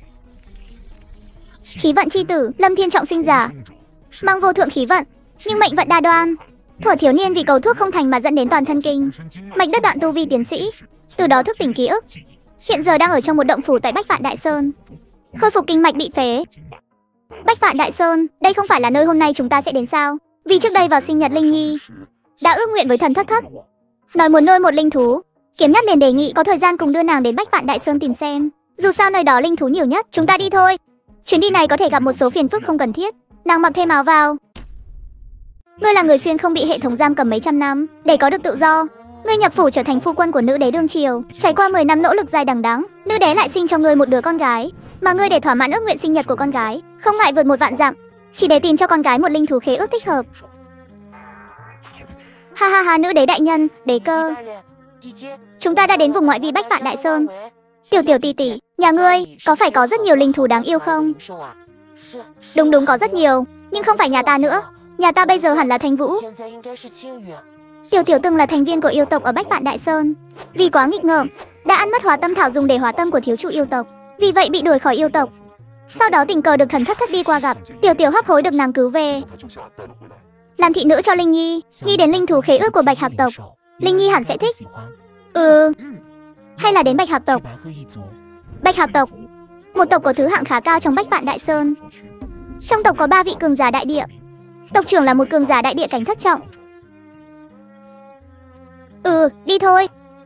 [SPEAKER 1] Khí vận chi tử, Lâm Thiên trọng sinh giả, mang vô thượng khí vận, nhưng mệnh vận đa đoan. Thuở thiếu niên vì cầu thuốc không thành mà dẫn đến toàn thân kinh mạch đứt đoạn tu vi tiến sĩ, từ đó thức tỉnh ký ức. Hiện giờ đang ở trong một động phủ tại Bách Vạn Đại Sơn, khôi phục kinh mạch bị phế. Bách Vạn Đại Sơn, đây không phải là nơi hôm nay chúng ta sẽ đến sao? Vì trước đây vào sinh nhật Linh Nhi đã ước nguyện với thần thất thất, nói muốn nuôi một linh thú. Kiếm Nhất liền đề nghị có thời gian cùng đưa nàng đến Bách Vạn Đại Sơn tìm xem. Dù sao nơi đó linh thú nhiều nhất. Chúng ta đi thôi. Chuyến đi này có thể gặp một số phiền phức không cần thiết. Nàng mặc thêm áo vào. Ngươi là người xuyên không bị hệ thống giam cầm mấy trăm năm, để có được tự do. Ngươi nhập phủ trở thành phu quân của nữ đế đương triều. Trải qua mười năm nỗ lực dài đằng đẵng, nữ đế lại sinh cho ngươi một đứa con gái. Mà ngươi để thỏa mãn ước nguyện sinh nhật của con gái, không ngại vượt một vạn dặm, chỉ để tìm cho con gái một linh thú khế ước thích hợp. Ha ha ha, nữ đế đại nhân, đế cơ. Chúng ta đã đến vùng ngoại vi Bách Vạn Đại Sơn. Tiểu tiểu tỷ tỷ, nhà ngươi có phải có rất nhiều linh thú đáng yêu không? Đúng đúng, có rất nhiều, nhưng không phải nhà ta nữa. Nhà ta bây giờ hẳn là Thanh Vũ. Tiểu tiểu từng là thành viên của yêu tộc ở Bách Vạn Đại Sơn, vì quá nghịch ngợm đã ăn mất hóa tâm thảo dùng để hóa tâm của thiếu chủ yêu tộc, vì vậy bị đuổi khỏi yêu tộc. Sau đó tình cờ được thần thất thất đi qua gặp, tiểu tiểu hấp hối được nàng cứu về, làm thị nữ cho Linh Nhi. Nghĩ đến linh thú khế ước của Bạch Hạc tộc, Linh Nhi hẳn sẽ thích. Ừ, hay là đến Bạch Hạc tộc. Bạch Hạc tộc, một tộc có thứ hạng khá cao trong Bách Vạn Đại Sơn. Trong tộc có ba vị cường giả đại địa, tộc trưởng là một cường giả đại địa cảnh thất trọng. Ừ, đi thôi.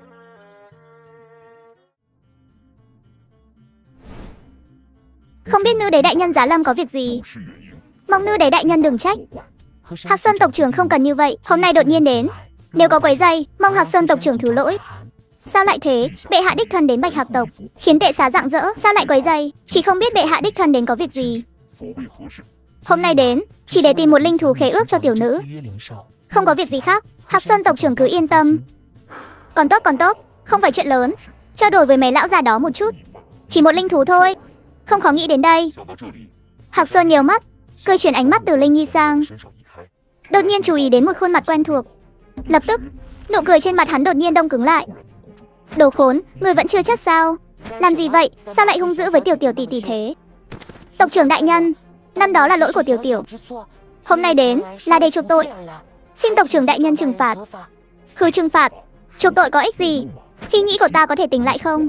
[SPEAKER 1] Không biết nữ đế đại nhân giá lâm có việc gì, mong nữ đế đại nhân đừng trách. Hạc Sơn tộc trưởng không cần như vậy, hôm nay đột nhiên đến, nếu có quấy rầy, mong Hạc Sơn tộc trưởng thứ lỗi. Sao lại thế? Bệ hạ đích thân đến Bạch Hạc tộc, khiến tệ xá rạng rỡ, sao lại quấy rầy? Chỉ không biết bệ hạ đích thân đến có việc gì. Hôm nay đến chỉ để tìm một linh thú khế ước cho tiểu nữ, không có việc gì khác. Hạc Sơn tộc trưởng cứ yên tâm. Còn tốt còn tốt, không phải chuyện lớn. Trao đổi với mấy lão già đó một chút, chỉ một linh thú thôi, không khó nghĩ đến đây. Hạc Sơn nhiều mắt, cười chuyển ánh mắt từ Linh Nhi sang, đột nhiên chú ý đến một khuôn mặt quen thuộc. Lập tức Nụ cười trên mặt hắn đột nhiên đông cứng lại. Đồ khốn, người vẫn chưa chết sao? Làm gì vậy? Sao lại hung dữ với tiểu tiểu tỷ tỷ thế? Tộc trưởng đại nhân, năm đó là lỗi của tiểu tiểu. Hôm nay đến là để chuộc tội. Xin tộc trưởng đại nhân trừng phạt. Hừ, trừng phạt? Chuộc tội có ích gì? Hy nhĩ của ta có thể tỉnh lại không?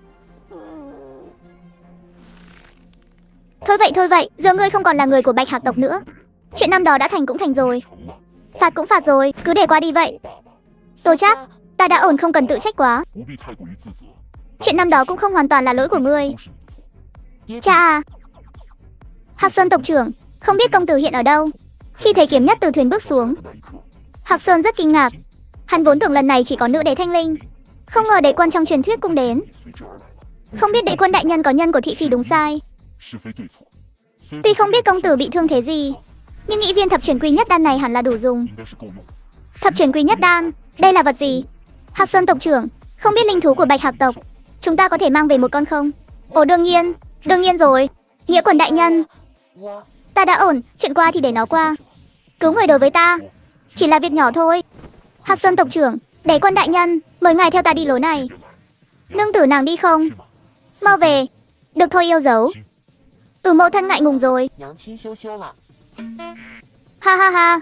[SPEAKER 1] Thôi vậy thôi vậy, giờ ngươi không còn là người của Bạch Hạc tộc nữa. Chuyện năm đó đã thành cũng thành rồi. Phạt cũng phạt rồi, cứ để qua đi vậy. Tô Trác, ta đã ổn, không cần tự trách quá. Chuyện năm đó cũng không hoàn toàn là lỗi của ngươi. Cha à. Hạc Sơn tộc trưởng, không biết công tử hiện ở đâu? Khi thấy kiếm nhất từ thuyền bước xuống, Hạc Sơn rất kinh ngạc. Hắn vốn tưởng lần này chỉ có nữ đế Thanh Linh, không ngờ đế quân trong truyền thuyết cũng đến. Không biết đế quân đại nhân có nhân của thị phi đúng sai. Tuy không biết công tử bị thương thế gì, nhưng nghĩ viên thập chuyển quy nhất đan này hẳn là đủ dùng. Thập chuyển quy nhất đan, đây là vật gì? Hạc Sơn tộc trưởng, không biết linh thú của Bạch Hạc tộc, chúng ta có thể mang về một con không? Ồ, đương nhiên, đương nhiên rồi. Nghĩa quần đại nhân, ta đã ổn, chuyện qua thì để nó qua. Cứu người đối với ta chỉ là việc nhỏ thôi. Hạc Sơn tộc trưởng, đế quân đại nhân, mời ngài theo ta đi lối này. Nương tử nàng đi không? Mau về. Được thôi yêu dấu. Ừ, mẫu thân ngại ngùng rồi. Ha ha ha.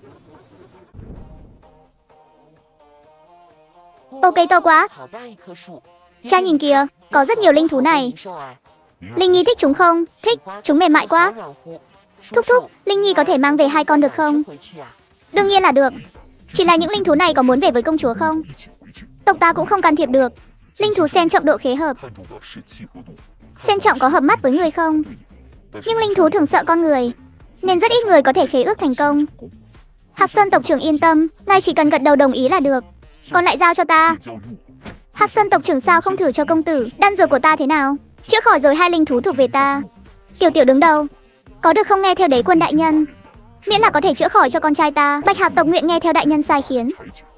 [SPEAKER 1] Ok, to quá. Cha nhìn kìa, có rất nhiều linh thú này. Linh Nhi thích chúng không? Thích, chúng mềm mại quá. Thúc thúc, Linh Nhi có thể mang về hai con được không? Đương nhiên là được. Chỉ là những linh thú này có muốn về với công chúa không? Tộc ta cũng không can thiệp được. Linh thú xem trọng độ khế hợp. Xem trọng có hợp mắt với người không? Nhưng linh thú thường sợ con người, nên rất ít người có thể khế ước thành công. Hạc Sơn tộc trưởng yên tâm, ngài chỉ cần gật đầu đồng ý là được. Còn lại giao cho ta. Hạc Sơn tộc trưởng sao không thử cho công tử đan dược của ta thế nào? Chữa khỏi rồi hai linh thú thuộc về ta. Tiểu tiểu đứng đầu, có được không nghe theo đế quân đại nhân? Miễn là có thể chữa khỏi cho con trai ta. Bạch Hạc tộc nguyện nghe theo đại nhân sai khiến.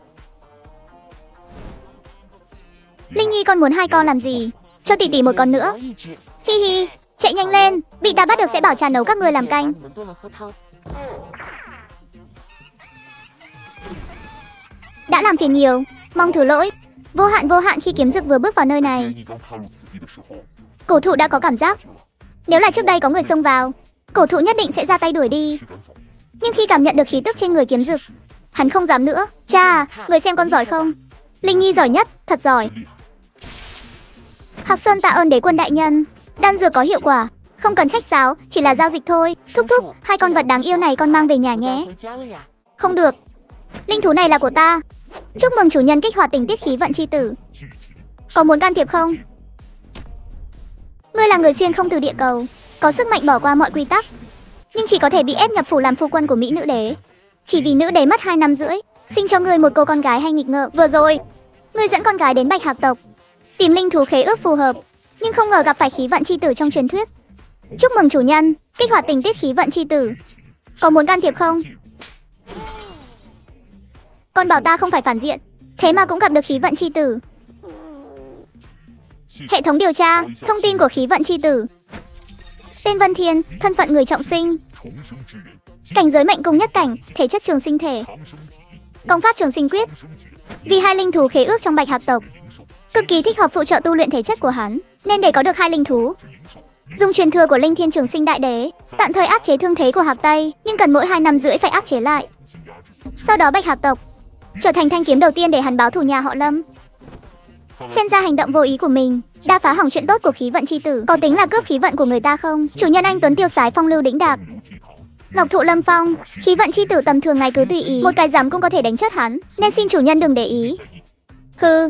[SPEAKER 1] Linh Nhi con muốn hai con làm gì? Cho tỷ tỷ một con nữa. Hi hi, chạy nhanh lên, bị ta bắt được sẽ bảo trà nấu các ngươi làm canh. Đã làm phiền nhiều, mong thứ lỗi. Vô hạn vô hạn khi kiếm dực vừa bước vào nơi này, cổ thụ đã có cảm giác. Nếu là trước đây có người xông vào, cổ thụ nhất định sẽ ra tay đuổi đi. Nhưng khi cảm nhận được khí tức trên người kiếm dực, hắn không dám nữa. Cha, người xem con giỏi không? Linh Nhi giỏi nhất, thật giỏi. Hạc Sơn tạ ơn đế quân đại nhân. Đan dược có hiệu quả, không cần khách sáo, chỉ là giao dịch thôi. Thúc thúc, hai con vật đáng yêu này con mang về nhà nhé. Không được, linh thú này là của ta. Chúc mừng chủ nhân kích hoạt tình tiết khí vận chi tử. Có muốn can thiệp không? Ngươi là người xuyên không từ địa cầu, có sức mạnh bỏ qua mọi quy tắc, nhưng chỉ có thể bị ép nhập phủ làm phu quân của Mỹ nữ đế. Chỉ vì nữ đế mất hai năm rưỡi, sinh cho ngươi một cô con gái hay nghịch ngợm. Vừa rồi, ngươi dẫn con gái đến Bạch Hạc tộc, tìm linh thú khế ước phù hợp, nhưng không ngờ gặp phải khí vận chi tử trong truyền thuyết. Chúc mừng chủ nhân, kích hoạt tình tiết khí vận chi tử. Có muốn can thiệp không? Con bảo ta không phải phản diện, thế mà cũng gặp được khí vận chi tử. Hệ thống điều tra thông tin của khí vận chi tử. Tên Vân Thiên, thân phận người trọng sinh, cảnh giới mệnh cung nhất cảnh, thể chất trường sinh thể, công pháp trường sinh quyết. Vì hai linh thú khế ước trong Bạch Hạc tộc, cực kỳ thích hợp phụ trợ tu luyện thể chất của hắn, nên để có được hai linh thú, dùng truyền thừa của Linh Thiên Trường Sinh Đại Đế tạm thời áp chế thương thế của Hạc Tây, nhưng cần mỗi hai năm rưỡi phải áp chế lại. Sau đó Bạch Hạc tộc trở thành thanh kiếm đầu tiên để hắn báo thù nhà họ Lâm. Xem ra hành động vô ý của mình đã phá hỏng chuyện tốt của khí vận chi tử. Có tính là cướp khí vận của người ta không? Chủ nhân anh tuấn tiêu sái phong lưu đĩnh đạc, ngọc thụ lâm phong. Khí vận chi tử tầm thường ngài cứ tùy ý, một cái giám cũng có thể đánh chết hắn, nên xin chủ nhân đừng để ý. Hừ.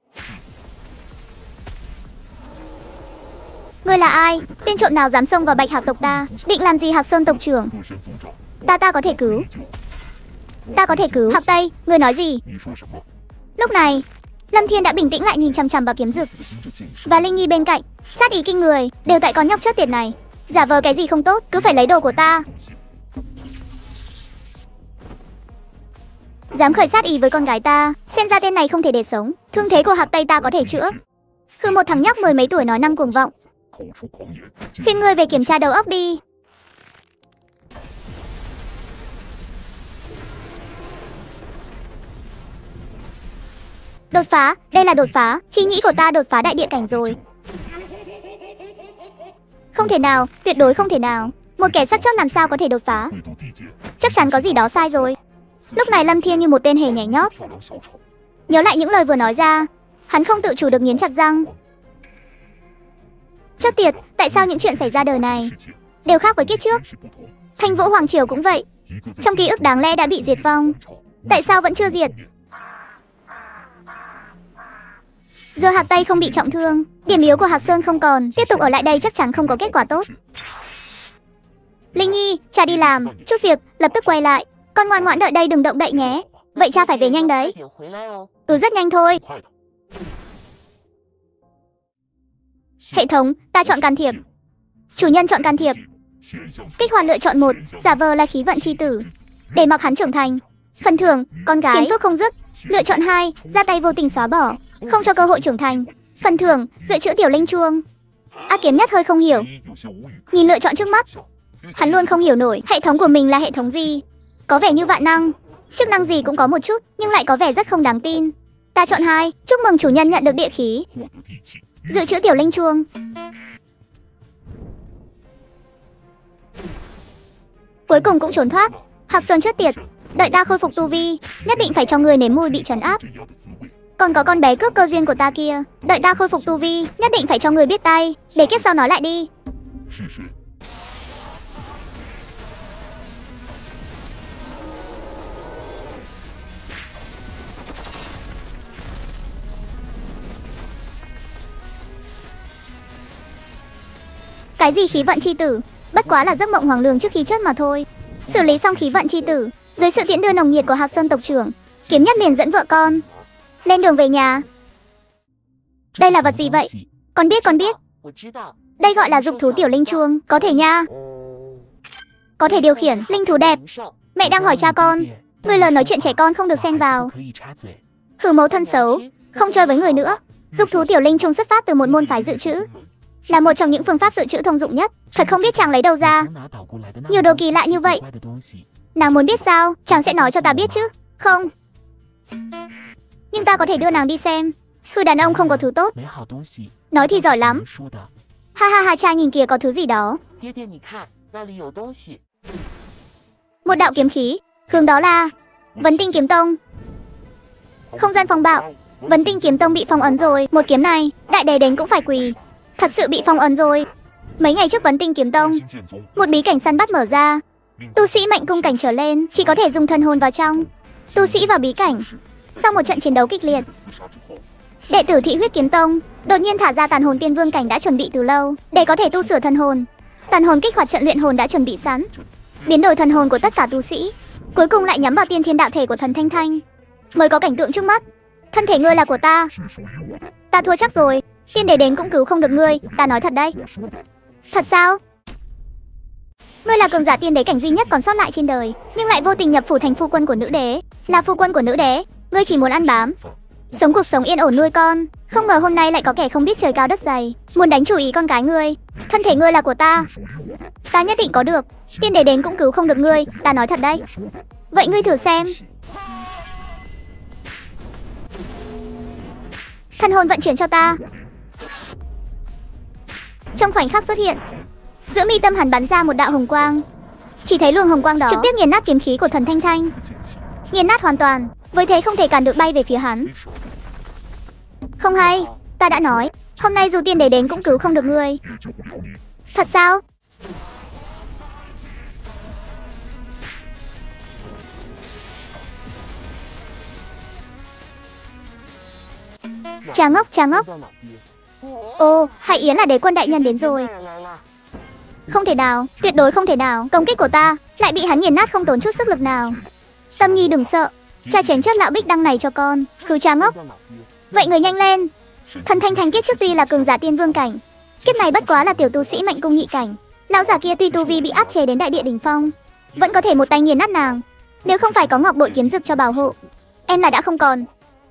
[SPEAKER 1] Ngươi là ai? Tên trộm nào dám xông vào Bạch Hạc tộc ta? Định làm gì Hạc Sơn tộc trưởng? Ta ta có thể cứu. Ta có thể cứu. Hạc Tây, ngươi nói gì? Lúc này, Lâm Thiên đã bình tĩnh lại, nhìn chằm chằm vào kiếm dực và Linh Nhi bên cạnh. Sát ý kinh người, đều tại con nhóc chết tiệt này. Giả vờ cái gì không tốt, cứ phải lấy đồ của ta. Dám khởi sát ý với con gái ta, xem ra tên này không thể để sống. Thương thế của Hạc Tây ta có thể chữa. Hừ, một thằng nhóc mười mấy tuổi nói năng cuồng vọng. Khuyên ngươi về kiểm tra đầu óc đi. Đột phá, đây là đột phá. Hy nhĩ của ta đột phá đại địa cảnh rồi. Không thể nào, tuyệt đối không thể nào. Một kẻ sắc chót làm sao có thể đột phá? Chắc chắn có gì đó sai rồi. Lúc này Lâm Thiên như một tên hề nhảy nhót. Nhớ lại những lời vừa nói ra, hắn không tự chủ được nghiến chặt răng. Chết tiệt, tại sao những chuyện xảy ra đời này đều khác với kiếp trước? Thanh Vũ Hoàng Triều cũng vậy. Trong ký ức đáng lẽ đã bị diệt vong, tại sao vẫn chưa diệt? Giờ Hạc Tây không bị trọng thương, điểm yếu của Hạc Sơn không còn, tiếp tục ở lại đây chắc chắn không có kết quả tốt. Linh Nhi, cha đi làm, chút việc, lập tức quay lại. Con ngoan ngoãn đợi đây đừng động đậy nhé. Vậy cha phải về nhanh đấy. Ừ, rất nhanh thôi. Hệ thống, ta chọn can thiệp. Chủ nhân chọn can thiệp. Kích hoạt lựa chọn một, giả vờ là khí vận chi tử, để mặc hắn trưởng thành. Phần thưởng, con gái, phiền phức không dứt. Lựa chọn hai, ra tay vô tình xóa bỏ, không cho cơ hội trưởng thành. Phần thưởng, dự trữ tiểu linh chuông. A Kiếm Nhất hơi không hiểu. Nhìn lựa chọn trước mắt, hắn luôn không hiểu nổi hệ thống của mình là hệ thống gì. Có vẻ như vạn năng, chức năng gì cũng có một chút, nhưng lại có vẻ rất không đáng tin. Ta chọn hai, chúc mừng chủ nhân nhận được địa khí. Dự trữ tiểu linh chuông. Cuối cùng cũng trốn thoát. Hạc Sơn chết tiệt, đợi ta khôi phục tu vi, nhất định phải cho người nếm mùi bị trấn áp. Còn có con bé cướp cơ duyên của ta kia, đợi ta khôi phục tu vi, nhất định phải cho người biết tay, để kiếp sau nói lại đi. Cái gì khí vận chi tử, bất quá là giấc mộng hoang lường trước khi chết mà thôi. Xử lý xong khí vận chi tử, dưới sự tiễn đưa nồng nhiệt của Hạc Sơn tộc trưởng, Kiếm Nhất liền dẫn vợ con lên đường về nhà. Đây là vật gì vậy? Con biết, con biết. Đây gọi là dục thú tiểu linh chuông, có thể nha. Có thể điều khiển, linh thú đẹp. Mẹ đang hỏi cha con, người lớn nói chuyện trẻ con không được xen vào. Hừ, mẫu thân xấu, không chơi với người nữa. Dục thú tiểu linh chuông xuất phát từ một môn phái dự trữ, là một trong những phương pháp dự trữ thông dụng nhất. Thật không biết chàng lấy đâu ra nhiều đồ kỳ lạ như vậy. Nàng muốn biết sao, chàng sẽ nói cho ta biết chứ. Không, nhưng ta có thể đưa nàng đi xem. Hừ, đàn ông không có thứ tốt. Nói thì giỏi lắm. Ha ha ha, cha nhìn kìa, có thứ gì đó. Một đạo kiếm khí, hướng đó là Vấn Tinh Kiếm Tông. Không gian phong bạo, Vấn Tinh Kiếm Tông bị phong ấn rồi. Một kiếm này, đại đế đến cũng phải quỳ. Thật sự bị phong ấn rồi. Mấy ngày trước Vấn Tinh Kiếm Tông, một bí cảnh săn bắt mở ra. Tu sĩ mạnh cung cảnh trở lên chỉ có thể dùng thân hồn vào trong. Tu sĩ vào bí cảnh, sau một trận chiến đấu kịch liệt, đệ tử Thị Huyết Kiếm Tông đột nhiên thả ra tàn hồn tiên vương cảnh đã chuẩn bị từ lâu để có thể tu sửa thân hồn. Tàn hồn kích hoạt trận luyện hồn đã chuẩn bị sẵn, biến đổi thần hồn của tất cả tu sĩ, cuối cùng lại nhắm vào tiên thiên đạo thể của thần Thanh Thanh. Mới có cảnh tượng trước mắt. Thân thể ngươi là của ta. Ta thua chắc rồi. Tiên đế đến cũng cứu không được ngươi, ta nói thật đấy. Thật sao? Ngươi là cường giả tiên đế cảnh duy nhất còn sót lại trên đời, nhưng lại vô tình nhập phủ thành phu quân của nữ đế. Là phu quân của nữ đế, ngươi chỉ muốn ăn bám, sống cuộc sống yên ổn nuôi con. Không ngờ hôm nay lại có kẻ không biết trời cao đất dày, muốn đánh chủ ý con cái ngươi. Thân thể ngươi là của ta, ta nhất định có được. Tiên đế đến cũng cứu không được ngươi, ta nói thật đấy. Vậy ngươi thử xem. Thân hồn vận chuyển cho ta. Trong khoảnh khắc xuất hiện, giữa mi tâm hắn bắn ra một đạo hồng quang. Chỉ thấy luồng hồng quang đó trực tiếp nghiền nát kiếm khí của thần Thanh Thanh, nghiền nát hoàn toàn, với thế không thể cản được bay về phía hắn. Không hay, ta đã nói, hôm nay dù tiên đế đến cũng cứu không được ngươi. Thật sao? Cha ngốc, cha ngốc. Ồ, Hải Yến là đế quân đại nhân đến rồi. Không thể nào, tuyệt đối không thể nào. Công kích của ta lại bị hắn nghiền nát không tốn chút sức lực nào. Tâm Nhi đừng sợ, cha chém chết lão bích đăng này cho con. Khứ cha ngốc. Vậy người nhanh lên. Thần Thanh Thanh kiếp trước tuy là cường giả tiên vương cảnh, kiếp này bất quá là tiểu tu sĩ mạnh cung nhị cảnh. Lão giả kia tuy tu vi bị áp chế đến đại địa đỉnh phong, vẫn có thể một tay nghiền nát nàng. Nếu không phải có ngọc bội kiếm dực cho bảo hộ, em là đã không còn.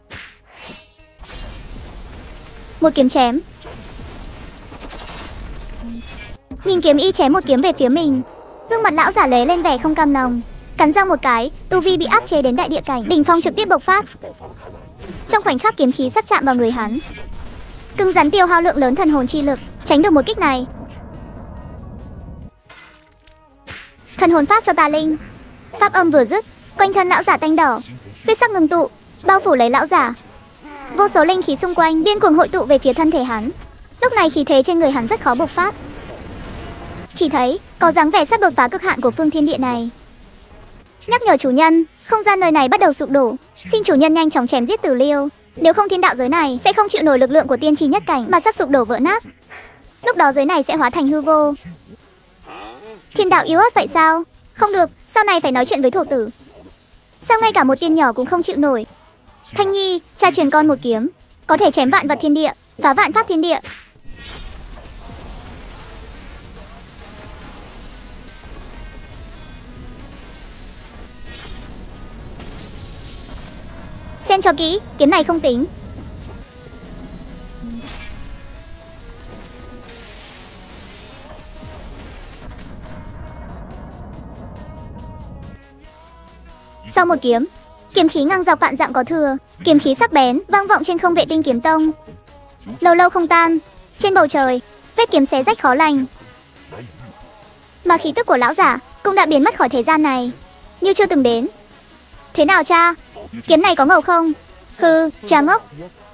[SPEAKER 1] Một kiếm chém. Nhìn kiếm y chém một kiếm về phía mình, gương mặt lão giả lóe lên vẻ không cam lòng, cắn răng một cái, tu vi bị áp chế đến đại địa cảnh đỉnh phong trực tiếp bộc phát. Trong khoảnh khắc kiếm khí sắp chạm vào người hắn, cứng rắn tiêu hao lượng lớn thần hồn chi lực, tránh được một kích này. Thần hồn pháp cho ta linh. Pháp âm vừa dứt, quanh thân lão giả tanh đỏ, huyết sắc ngưng tụ, bao phủ lấy lão giả. Vô số linh khí xung quanh điên cuồng hội tụ về phía thân thể hắn. Lúc này khí thế trên người hắn rất khó bộc phát. Chỉ thấy có dáng vẻ sắp đột phá cực hạn của phương thiên địa này. Nhắc nhở chủ nhân, không gian nơi này bắt đầu sụp đổ, xin chủ nhân nhanh chóng chém giết Tử Liêu, nếu không thiên đạo giới này sẽ không chịu nổi lực lượng của tiên tri nhất cảnh mà sắp sụp đổ vỡ nát. Lúc đó giới này sẽ hóa thành hư vô. Thiên đạo yếu ớt vậy sao? Không được, sau này phải nói chuyện với thổ tử. Sao ngay cả một tiên nhỏ cũng không chịu nổi? Thanh Nhi, cha truyền con một kiếm, có thể chém vạn vật thiên địa, phá vạn pháp thiên địa. Xem cho kỹ, kiếm này không tính. Sau một kiếm, kiếm khí ngang dọc vạn dặm có thừa, kiếm khí sắc bén vang vọng trên không Vệ Tinh Kiếm Tông. Lâu lâu không tan, trên bầu trời, vết kiếm xé rách khó lành. Mà khí tức của lão giả cũng đã biến mất khỏi thế gian này, như chưa từng đến. Thế nào cha? Kiếm này có ngầu không? Hừ, cha ngốc.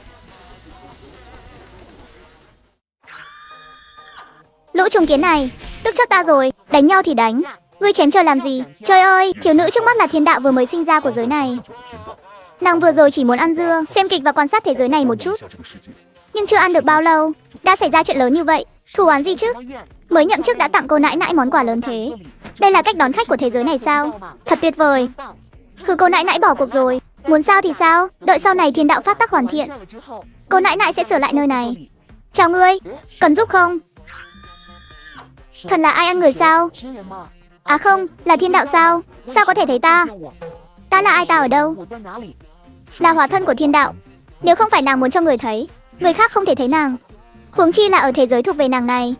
[SPEAKER 1] Lũ trùng kiến này, tức cho ta rồi, đánh nhau thì đánh. Ngươi chém trời làm gì? Trời ơi, thiếu nữ trước mắt là thiên đạo vừa mới sinh ra của giới này. Nàng vừa rồi chỉ muốn ăn dưa, xem kịch và quan sát thế giới này một chút. Nhưng chưa ăn được bao lâu, đã xảy ra chuyện lớn như vậy. Thù oán gì chứ? Mới nhậm chức đã tặng cô nãi nãi món quà lớn thế. Đây là cách đón khách của thế giới này sao? Thật tuyệt vời. Hừ, cô nãi nãi bỏ cuộc rồi. Muốn sao thì sao, đợi sau này thiên đạo pháp tắc hoàn thiện, cô nãi nãi sẽ sửa lại nơi này. Chào ngươi, cần giúp không? Thần là ai ăn người sao? À không, là thiên đạo sao? Sao có thể thấy ta? Ta là ai, ta ở đâu? Là hóa thân của thiên đạo. Nếu không phải nàng muốn cho người thấy, người khác không thể thấy nàng, huống chi là ở thế giới thuộc về nàng này.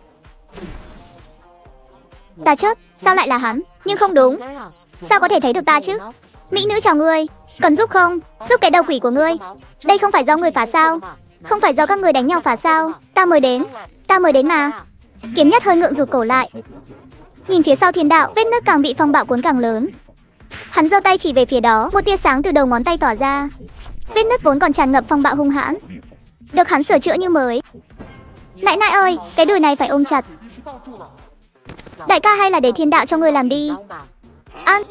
[SPEAKER 1] Ta chết, sao lại là hắn? Nhưng không đúng, sao có thể thấy được ta chứ? Mỹ nữ chào ngươi, cần giúp không? Giúp cái đầu quỷ của ngươi. Đây không phải do người phá sao? Không phải do các người đánh nhau phá sao? Ta mới đến, ta mới đến mà. Kiếm Nhất hơi ngượng rụt cổ lại. Nhìn phía sau thiên đạo, vết nứt càng bị phong bạo cuốn càng lớn. Hắn giơ tay chỉ về phía đó, một tia sáng từ đầu ngón tay tỏa ra. Vết nứt vốn còn tràn ngập phong bạo hung hãn, được hắn sửa chữa như mới. Nãi nãi ơi, cái đùi này phải ôm chặt. Đại ca, hay là để thiên đạo cho ngươi làm đi. An.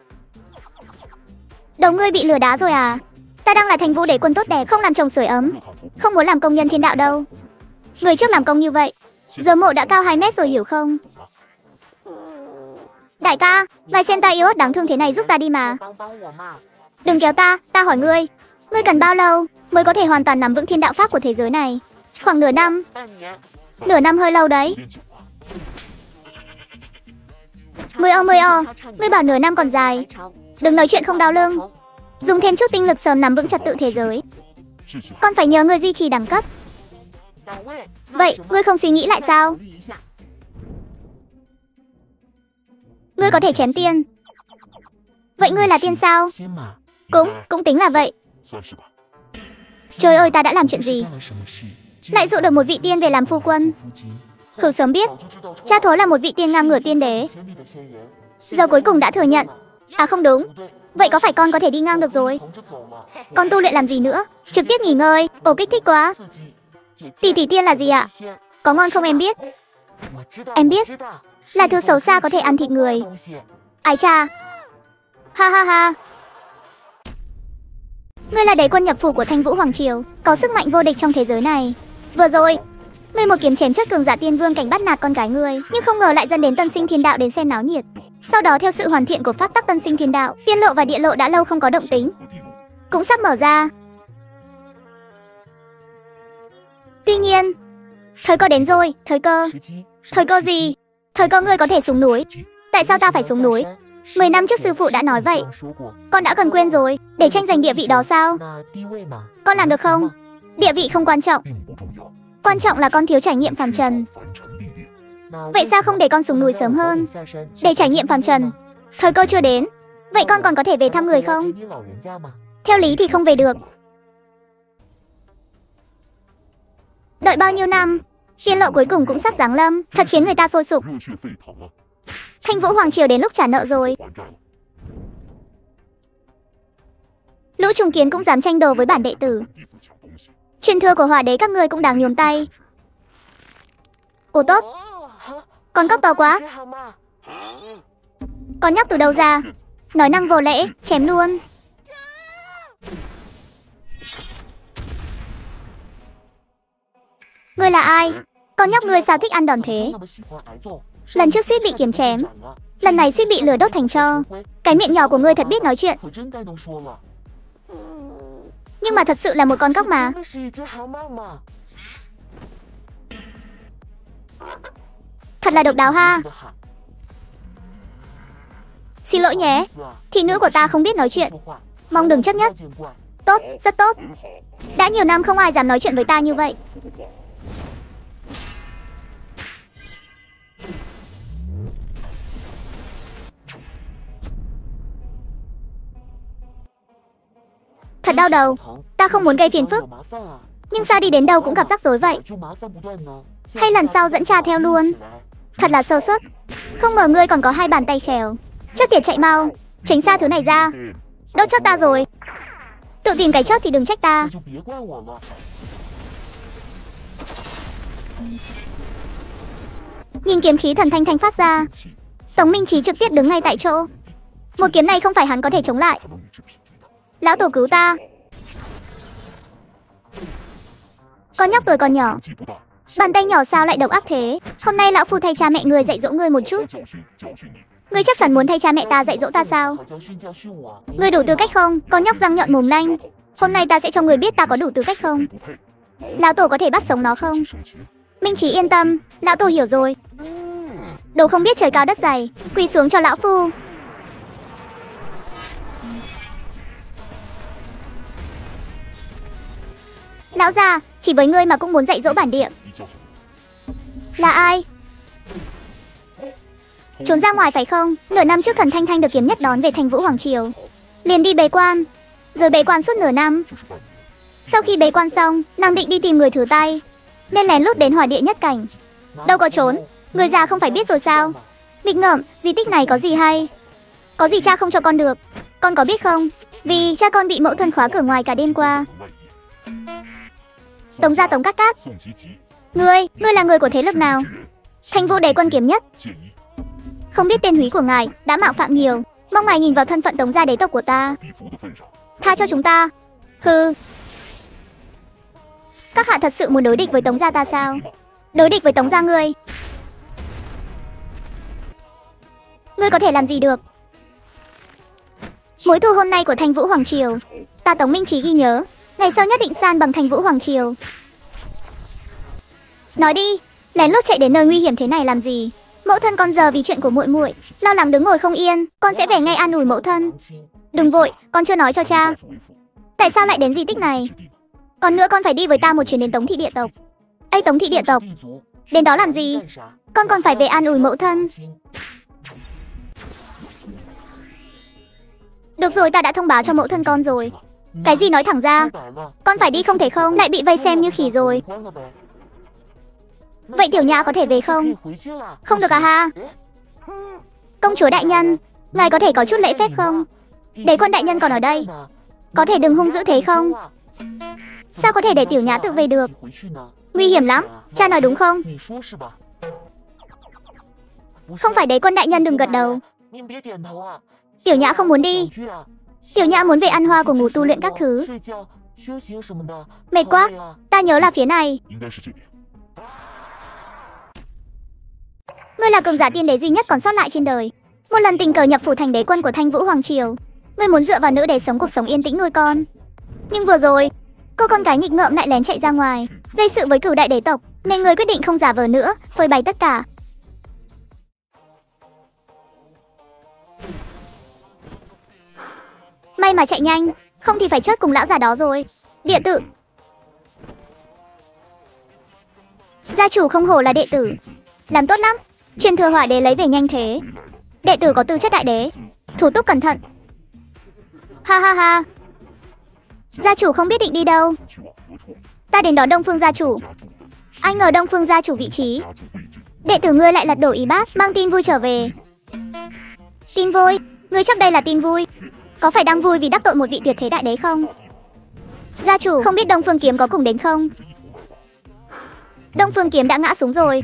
[SPEAKER 1] Đầu ngươi bị lừa đá rồi à? Ta đang là thành vũ đế quân tốt đẹp, không làm chồng sưởi ấm, không muốn làm công nhân thiên đạo đâu. Người trước làm công như vậy, giờ mộ đã cao hai mét rồi hiểu không? Đại ca, ngài xem ta yếu ớt đáng thương thế này giúp ta đi mà. Đừng kéo ta, ta hỏi ngươi, ngươi cần bao lâu mới có thể hoàn toàn nắm vững thiên đạo pháp của thế giới này? Khoảng nửa năm. Nửa năm hơi lâu đấy. Mười o, mười o, ngươi bảo nửa năm còn dài. Đừng nói chuyện không đau lưng. Dùng thêm chút tinh lực sớm nắm vững trật tự thế giới. Con phải nhớ ngươi duy trì đẳng cấp. Vậy, ngươi không suy nghĩ lại sao? Ngươi có thể chém tiên. Vậy ngươi là tiên sao? Cũng, cũng tính là vậy. Trời ơi, ta đã làm chuyện gì? Lại dụ được một vị tiên về làm phu quân. Khử sớm biết, cha thối là một vị tiên ngang ngửa tiên đế. Giờ cuối cùng đã thừa nhận. À không đúng, vậy có phải con có thể đi ngang được rồi? Con tu luyện làm gì nữa? Trực tiếp nghỉ ngơi. Ồ, kích thích quá. Tỷ tỷ tiên là gì ạ? Có ngon không em biết? Em biết, là thứ xấu xa có thể ăn thịt người. Ái cha. Ha ha ha. Ngươi là đế quân nhập phủ của Thanh Vũ Hoàng Triều, có sức mạnh vô địch trong thế giới này. Vừa rồi, ngươi một kiếm chém chết cường giả tiên vương cảnh bắt nạt con gái ngươi, nhưng không ngờ lại dẫn đến tân sinh thiên đạo đến xem náo nhiệt. Sau đó theo sự hoàn thiện của pháp tắc tân sinh thiên đạo, tiên lộ và địa lộ đã lâu không có động tính, cũng sắp mở ra. Tuy nhiên, thời cơ đến rồi. Thời cơ? Thời cơ gì? Thời cơ ngươi có thể xuống núi. Tại sao ta phải xuống núi? Mười năm trước sư phụ đã nói vậy. Con đã gần quên rồi. Để tranh giành địa vị đó sao? Con làm được không? Địa vị không quan trọng, quan trọng là con thiếu trải nghiệm phàm trần. Vậy sao không để con xuống núi sớm hơn, để trải nghiệm phàm trần? Thời cơ chưa đến. Vậy con còn có thể về thăm người không? Theo lý thì không về được. Đợi bao nhiêu năm, tiên lộ cuối cùng cũng sắp giáng lâm, thật khiến người ta sôi sục. Thanh Vũ Hoàng Triều đến lúc trả nợ rồi. Lũ trùng kiến cũng dám tranh đồ với bản đệ tử. Truyền thừa của Hỏa Đế các ngươi cũng đáng nhuốm tay. Ồ tốt, con cóc to quá. Con nhóc từ đâu ra? Nói năng vô lễ, chém luôn. Ngươi là ai? Con nhóc ngươi sao thích ăn đòn thế? Lần trước suýt bị kiếm chém, lần này suýt bị lửa đốt thành tro. Cái miệng nhỏ của ngươi thật biết nói chuyện. Nhưng mà thật sự là một con cóc mà. Thật là độc đáo ha. Xin lỗi nhé, thị nữ của ta không biết nói chuyện. Mong đừng chấp nhất. Tốt, rất tốt. Đã nhiều năm không ai dám nói chuyện với ta như vậy. Thật đau đầu. Ta không muốn gây phiền phức, nhưng sao đi đến đâu cũng gặp rắc rối vậy? Hay lần sau dẫn cha theo luôn? Thật là sơ suất. Không ngờ ngươi còn có hai bàn tay khéo. Trước tiên chạy mau, tránh xa thứ này ra. Đốt chót ta rồi. Tự tìm cái chót thì đừng trách ta. Nhìn kiếm khí thần thanh thanh phát ra, Tống Minh Trí trực tiếp đứng ngay tại chỗ. Một kiếm này không phải hắn có thể chống lại. Lão tổ cứu ta. Con nhóc tuổi còn nhỏ, bàn tay nhỏ sao lại độc ác thế? Hôm nay lão phu thay cha mẹ người dạy dỗ ngươi một chút. Ngươi chắc chắn muốn thay cha mẹ ta dạy dỗ ta sao? Ngươi đủ tư cách không? Con nhóc răng nhọn mồm lanh. Hôm nay ta sẽ cho ngươi biết ta có đủ tư cách không. Lão tổ có thể bắt sống nó không? Minh Trí yên tâm, lão tổ hiểu rồi. Đồ không biết trời cao đất dày, quỳ xuống cho lão phu. Lão già, chỉ với ngươi mà cũng muốn dạy dỗ bản địa. Là ai? Trốn ra ngoài phải không? Nửa năm trước thần Thanh Thanh được kiếm nhất đón về Thanh Vũ Hoàng Triều, liền đi bế quan, rồi bế quan suốt nửa năm. Sau khi bế quan xong, nàng định đi tìm người thứ tay, nên lén lút đến Hỏa Địa nhất cảnh. Đâu có trốn, người già không phải biết rồi sao? Nghịch ngợm, di tích này có gì hay? Có gì cha không cho con được? Con có biết không? Vì cha con bị mẫu thân khóa cửa ngoài cả đêm qua. Tống gia Tống Các Các. Ngươi, ngươi là người của thế lực nào? Thanh Vũ Đế quân kiếm nhất. Không biết tên húy của ngài, đã mạo phạm nhiều. Mong ngài nhìn vào thân phận Tống gia đế tộc của ta, tha cho chúng ta. Hừ. Các hạ thật sự muốn đối địch với Tống gia ta sao? Đối địch với Tống gia ngươi? Ngươi có thể làm gì được? Mối thù hôm nay của Thanh Vũ Hoàng Triều, ta Tống Minh Trí ghi nhớ. Ngày sau nhất định san bằng Thanh Vũ Hoàng Triều. Nói đi, lén lút chạy đến nơi nguy hiểm thế này làm gì? Mẫu thân con giờ vì chuyện của muội muội lo lắng đứng ngồi không yên, con sẽ về ngay an ủi mẫu thân. Đừng vội, con chưa nói cho cha. Tại sao lại đến di tích này? Còn nữa con phải đi với ta một chuyến đến Tống thị địa tộc. Ây, Tống thị địa tộc? Đến đó làm gì? Con còn phải về an ủi mẫu thân. Được rồi, ta đã thông báo cho mẫu thân con rồi. Cái gì nói thẳng ra? Con phải đi không thể không, lại bị vây xem như khỉ rồi. Vậy Tiểu Nhã có thể về không? Không được à ha? Công chúa đại nhân, ngài có thể có chút lễ phép không? Đế quân đại nhân còn ở đây, có thể đừng hung dữ thế không? Sao có thể để Tiểu Nhã tự về được? Nguy hiểm lắm, cha nói đúng không? Không phải đế quân đại nhân, đừng gật đầu. Tiểu Nhã không muốn đi. Tiểu Nhã muốn về ăn hoa của ngủ tu luyện các thứ. Mệt quá, ta nhớ là phía này. Ngươi là cường giả tiên đế duy nhất còn sót lại trên đời. Một lần tình cờ nhập phủ thành đế quân của Thanh Vũ Hoàng Triều. Ngươi muốn dựa vào nữ để sống cuộc sống yên tĩnh nuôi con. Nhưng vừa rồi, cô con gái nghịch ngợm lại lén chạy ra ngoài, gây sự với cửu đại đế tộc, nên ngươi quyết định không giả vờ nữa, phơi bày tất cả. May mà chạy nhanh, không thì phải chết cùng lão già đó rồi. Địa tử. Gia chủ không hổ là đệ tử, làm tốt lắm. Truyền thừa Hỏa Đế lấy về nhanh thế. Đệ tử có tư chất đại đế, thủ túc cẩn thận. Ha ha ha. Gia chủ không biết định đi đâu. Ta đến đón Đông Phương gia chủ. Ai ngờ Đông Phương gia chủ vị trí. Đệ tử ngươi lại lật đổ y bát, mang tin vui trở về. Tin vui? Ngươi chắc đây là tin vui? Có phải đang vui vì đắc tội một vị tuyệt thế đại đế không? Gia chủ, không biết Đông Phương kiếm có cùng đến không? Đông Phương kiếm đã ngã xuống rồi.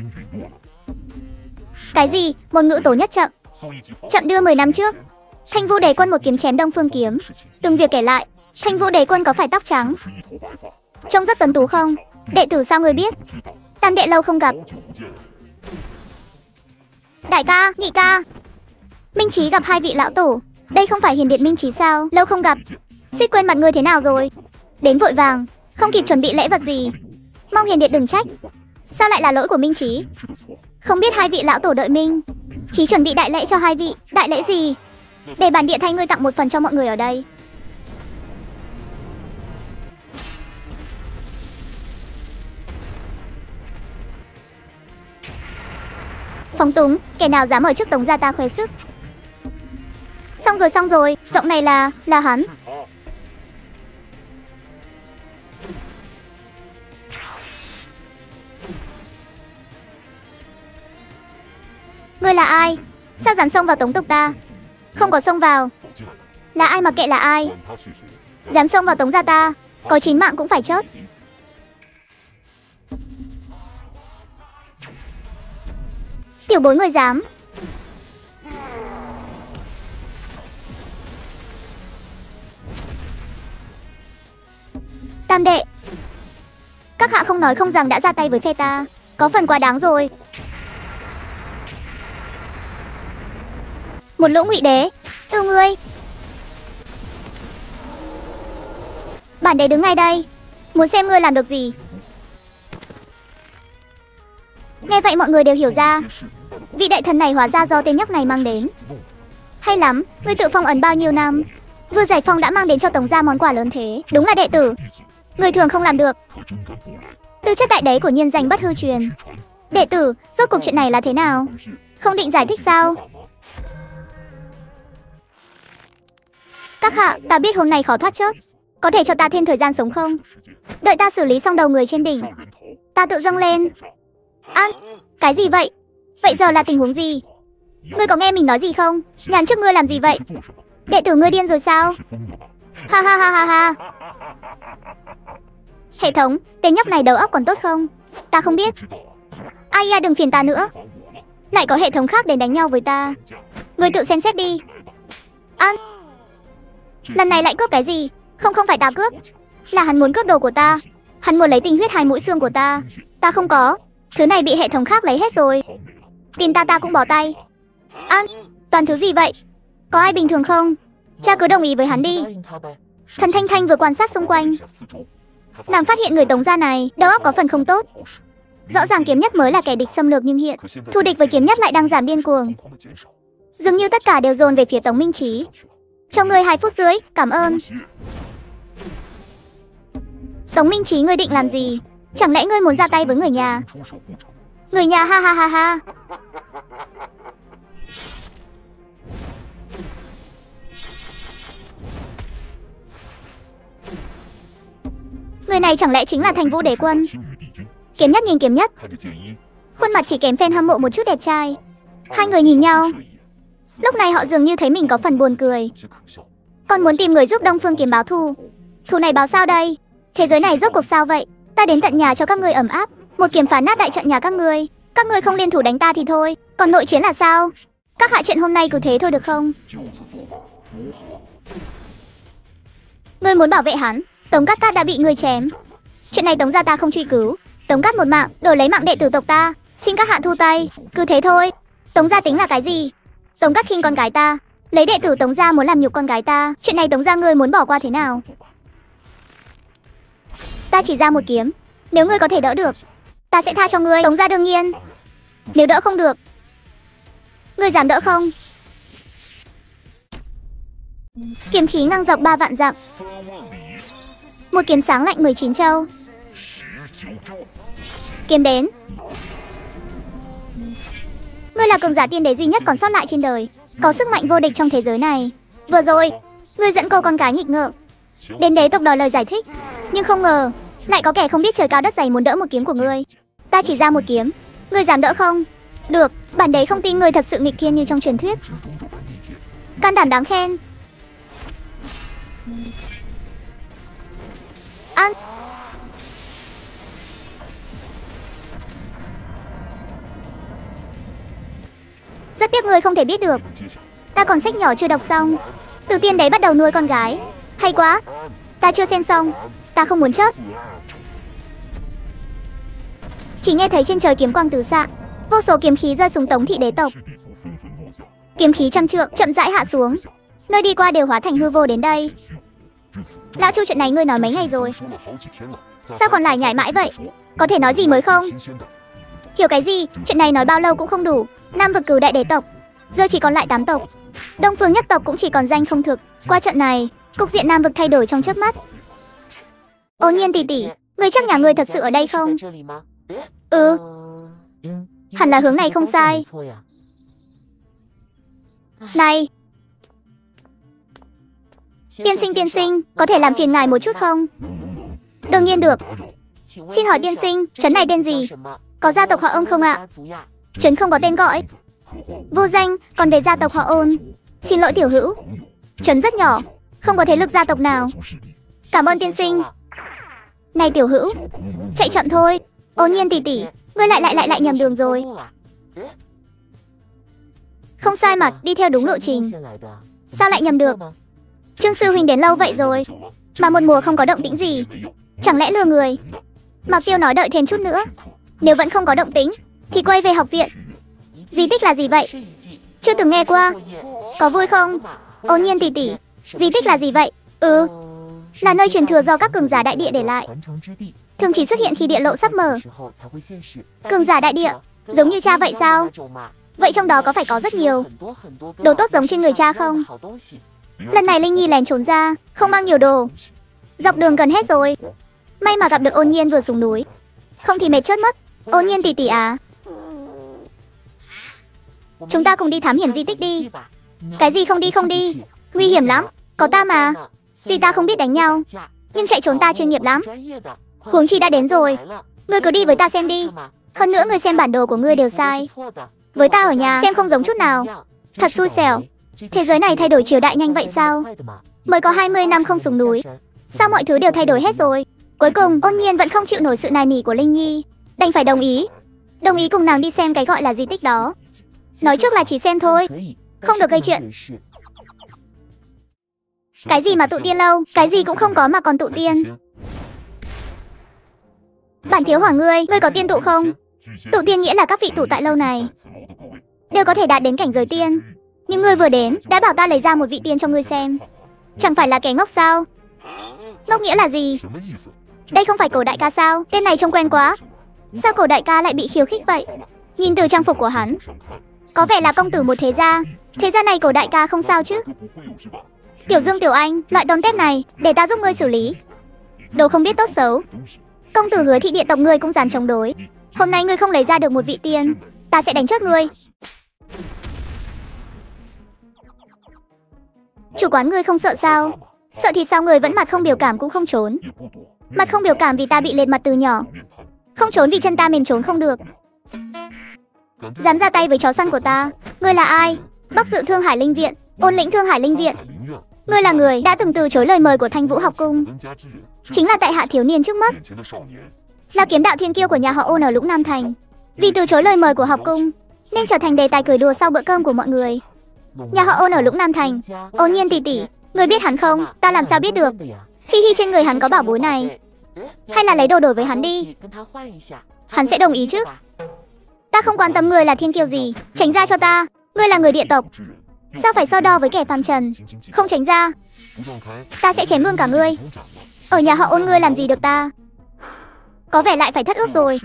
[SPEAKER 1] Cái gì? Một ngữ tố nhất chậm. Chậm đưa mười năm trước, Thanh Vũ Đế Quân một kiếm chém Đông Phương kiếm. Từng việc kể lại, Thanh Vũ Đế Quân có phải tóc trắng, trông rất tuấn tú không? Đệ tử sao ngươi biết? Tam đệ lâu không gặp. Đại ca, nhị ca. Minh Chí gặp hai vị lão tổ. Đây không phải Hiền Điện Minh Chí sao? Lâu không gặp. Xích quên mặt ngươi thế nào rồi? Đến vội vàng, không kịp chuẩn bị lễ vật gì. Mong Hiền Điện đừng trách. Sao lại là lỗi của Minh Chí? Không biết hai vị lão tổ đợi Minh Chí chuẩn bị đại lễ cho hai vị. Đại lễ gì? Để bản điện thay ngươi tặng một phần cho mọi người ở đây. Phóng túng, kẻ nào dám ở trước Tống gia ta khoe sức. Xong rồi xong rồi, giọng này là, là hắn. Ngươi là ai? Sao dám xông vào Tống tộc ta? Không có xông vào. Là ai mà kệ là ai? Dám xông vào Tống gia ta, có chín mạng cũng phải chết. Tiểu bối người dám. Tam đệ, các hạ không nói không rằng đã ra tay với phe ta, có phần quá đáng rồi. Một lũ ngụy đế, yêu ngươi. Bản đế đứng ngay đây, muốn xem ngươi làm được gì. Nghe vậy mọi người đều hiểu ra, vị đại thần này hóa ra do tên nhóc này mang đến. Hay lắm, ngươi tự phong ấn bao nhiêu năm, vừa giải phong đã mang đến cho Tống gia món quà lớn thế. Đúng là đệ tử, người thường không làm được. Tư chất đại đế của nhiên danh bất hư truyền. Đệ tử, rốt cuộc chuyện này là thế nào? Không định giải thích sao? Các hạ, ta biết hôm nay khó thoát chết. Có thể cho ta thêm thời gian sống không? Đợi ta xử lý xong đầu người trên đỉnh, ta tự dâng lên. An, cái gì vậy? Vậy giờ là tình huống gì? Ngươi có nghe mình nói gì không? Nhàn trước ngươi làm gì vậy? Đệ tử ngươi điên rồi sao? Ha ha ha ha ha. Hệ thống, tên nhóc này đầu óc còn tốt không? Ta không biết. Ai da, đừng phiền ta nữa. Lại có hệ thống khác đến đánh nhau với ta. Ngươi tự xem xét đi. An, lần này lại cướp cái gì? Không, không phải ta cướp. Là hắn muốn cướp đồ của ta. Hắn muốn lấy tinh huyết hai mũi xương của ta. Ta không có. Thứ này bị hệ thống khác lấy hết rồi. Tìm ta ta cũng bỏ tay. An, toàn thứ gì vậy? Có ai bình thường không? Cha cứ đồng ý với hắn đi. Thần Thanh Thanh vừa quan sát xung quanh, nàng phát hiện người Tống gia này đầu óc có phần không tốt. Rõ ràng kiếm nhất mới là kẻ địch xâm lược, nhưng hiện thù địch với kiếm nhất lại đang giảm điên cuồng. Dường như tất cả đều dồn về phía Tống Minh Chí. Cho ngươi hai phút dưới, cảm ơn. Tống Minh Chí, ngươi định làm gì? Chẳng lẽ ngươi muốn ra tay với người nhà? Người nhà, ha ha ha ha. Người này chẳng lẽ chính là Thanh Vũ Đế Quân? Kiếm nhất nhìn kiếm nhất, khuôn mặt chỉ kém phen hâm mộ một chút đẹp trai. Hai người nhìn nhau, lúc này họ dường như thấy mình có phần buồn cười. Còn muốn tìm người giúp Đông Phương Kiếm báo thù. Thù này báo sao đây? Thế giới này rốt cuộc sao vậy? Ta đến tận nhà cho các ngươi ấm áp, một kiếm phá nát đại trận nhà các ngươi. Các ngươi không liên thủ đánh ta thì thôi, còn nội chiến là sao? Các hạ, chuyện hôm nay cứ thế thôi được không? Ngươi muốn bảo vệ hắn, Tống Cát Cát đã bị ngươi chém. Chuyện này Tống gia ta không truy cứu. Tống Cát một mạng đổi lấy mạng đệ tử tộc ta, xin các hạ thu tay. Cứ thế thôi. Tống gia tính là cái gì? Tống Cát khinh con gái ta, lấy đệ tử Tống gia muốn làm nhục con gái ta. Chuyện này Tống gia ngươi muốn bỏ qua thế nào? Ta chỉ ra một kiếm, nếu ngươi có thể đỡ được, ta sẽ tha cho ngươi. Tống gia đương nhiên. Nếu đỡ không được, ngươi dám đỡ không? Kiếm khí ngang dọc ba vạn dặm, một kiếm sáng lạnh mười chín châu. Kiếm đến. Ngươi là cường giả tiên đế duy nhất còn sót lại trên đời, có sức mạnh vô địch trong thế giới này. Vừa rồi, ngươi dẫn cô con cái nghịch ngợm đến đế tộc đòi lời giải thích, nhưng không ngờ lại có kẻ không biết trời cao đất dày muốn đỡ một kiếm của ngươi. Ta Ta chỉ ra một kiếm, ngươi dám đỡ không? Được, bản đế không tin ngươi thật sự nghịch thiên như trong truyền thuyết. Can đảm đáng khen. An. Rất tiếc ngươi không thể biết được. Ta còn sách nhỏ chưa đọc xong. Từ tiên đấy bắt đầu nuôi con gái. Hay quá. Ta chưa xem xong. Ta không muốn chết. Chỉ nghe thấy trên trời kiếm quang tứ xạ, vô số kiếm khí rơi xuống Tống thị đế tộc. Kiếm khí trăm trượng chậm rãi hạ xuống, nơi đi qua đều hóa thành hư vô đến đây. Lão Chu, chuyện này ngươi nói mấy ngày rồi? Sao còn lại nhảy mãi vậy? Có thể nói gì mới không? Hiểu cái gì? Chuyện này nói bao lâu cũng không đủ. Nam vực cửu đại đế tộc giờ chỉ còn lại tám tộc. Đông phương nhất tộc cũng chỉ còn danh không thực. Qua trận này, cục diện Nam vực thay đổi trong chớp mắt. Ô Nhiên tỷ tỷ, ngươi chắc nhà ngươi thật sự ở đây không? Ừ, hẳn là hướng này không sai. Này, tiên sinh tiên sinh, có thể làm phiền ngài một chút không? Đương nhiên được. Xin hỏi tiên sinh, trấn này tên gì? Có gia tộc họ Ông không ạ? Trấn không có tên gọi. Vô danh, còn về gia tộc họ Ôn. Xin lỗi tiểu hữu, trấn rất nhỏ, không có thế lực gia tộc nào. Cảm ơn tiên sinh. Này tiểu hữu, chạy chậm thôi. Ô Nhiên tỷ tỷ, ngươi lại lại lại lại nhầm đường rồi. Không sai mà, đi theo đúng lộ trình. Sao lại nhầm được? Trương sư huynh đến lâu vậy rồi mà một mùa không có động tĩnh gì, chẳng lẽ lừa người? Mạc Tiêu nói đợi thêm chút nữa, nếu vẫn không có động tĩnh thì quay về học viện. Di tích là gì vậy? Chưa từng nghe qua. Có vui không? Ô Nhiên tỷ tỷ, di tích là gì vậy? Ừ, là nơi truyền thừa do các cường giả đại địa để lại, thường chỉ xuất hiện khi địa lộ sắp mở. Cường giả đại địa, giống như cha vậy sao? Vậy trong đó có phải có rất nhiều đồ tốt giống trên người cha không? Lần này Linh Nhi lèn trốn ra, không mang nhiều đồ. Dọc đường gần hết rồi. May mà gặp được Ôn Nhiên vừa xuống núi, không thì mệt chết mất. Ôn Nhiên tỷ tỷ à, chúng ta cùng đi thám hiểm di tích đi. Cái gì không đi không đi, nguy hiểm lắm. Có ta mà. Tuy ta không biết đánh nhau, nhưng chạy trốn ta chuyên nghiệp lắm. Huống chi đã đến rồi, ngươi cứ đi với ta xem đi. Hơn nữa ngươi xem bản đồ của ngươi đều sai. Với ta ở nhà xem không giống chút nào. Thật xui xẻo. Thế giới này thay đổi triều đại nhanh vậy sao? Mới có hai mươi năm không xuống núi, sao mọi thứ đều thay đổi hết rồi? Cuối cùng Ôn Nhiên vẫn không chịu nổi sự nài nỉ của Linh Nhi, đành phải đồng ý. Đồng ý cùng nàng đi xem cái gọi là di tích đó. Nói trước là chỉ xem thôi, không được gây chuyện. Cái gì mà tụ tiên lâu, cái gì cũng không có mà còn tụ tiên. Bản thiếu hỏi ngươi, ngươi có tiên tụ không? Tụ tiên nghĩa là các vị tụ tại lâu này đều có thể đạt đến cảnh giới tiên. Nhưng ngươi vừa đến đã bảo ta lấy ra một vị tiên cho ngươi xem, chẳng phải là kẻ ngốc sao? Ngốc nghĩa là gì? Đây không phải Cổ đại ca sao? Tên này trông quen quá. Sao Cổ đại ca lại bị khiêu khích vậy? Nhìn từ trang phục của hắn, có vẻ là công tử một thế gia. Thế gia này Cổ đại ca không sao chứ? Tiểu Dương Tiểu Anh, loại tôm tép này để ta giúp ngươi xử lý. Đồ không biết tốt xấu. Công tử Hứa thị địa tộc ngươi cũng dám chống đối. Hôm nay ngươi không lấy ra được một vị tiên, ta sẽ đánh chết ngươi. Chủ quán ngươi không sợ sao? Sợ thì sao ngươi vẫn mặt không biểu cảm cũng không trốn? Mặt không biểu cảm vì ta bị lệch mặt từ nhỏ, không trốn vì chân ta mềm trốn không được. Dám ra tay với chó săn của ta, ngươi là ai? Bắc Dự Thương Hải Linh Viện, Ôn lĩnh Thương Hải Linh Viện. Ngươi là người đã từng từ chối lời mời của Thanh Vũ học cung, chính là tại hạ thiếu niên trước mắt, là kiếm đạo thiên kiêu của nhà họ Ôn ở Lũng Nam Thành. Vì từ chối lời mời của học cung nên trở thành đề tài cười đùa sau bữa cơm của mọi người. Nhà họ Ôn ở Lũng Nam Thành. Ôn Nhiên tỷ tỷ, ngươi biết hắn không? Ta làm sao biết được? Hi hi, trên người hắn có bảo bối này, hay là lấy đồ đổi với hắn đi, hắn sẽ đồng ý chứ? Ta không quan tâm ngươi là thiên kiêu gì, tránh ra cho ta. Ngươi là người địa tộc, sao phải so đo với kẻ phàm trần? Không tránh ra, ta sẽ chém luôn cả ngươi. Ở nhà họ Ôn ngươi làm gì được ta? Có vẻ lại phải thất ước rồi.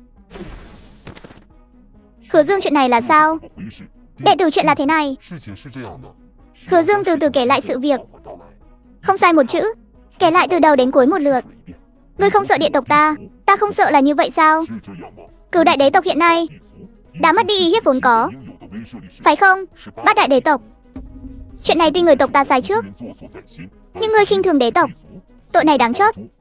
[SPEAKER 1] Hứa Dương, chuyện này là sao? Đệ tử, chuyện là thế này. Hứa Dương từ từ kể lại sự việc, không sai một chữ, kể lại từ đầu đến cuối một lượt. Ngươi không sợ địa tộc ta, ta không sợ là như vậy sao? Cửu đại đế tộc hiện nay đã mất đi uy hiếp vốn có, phải không? Bát đại đế tộc, chuyện này tuy người tộc ta sai trước, nhưng ngươi khinh thường đế tộc, tội này đáng chót.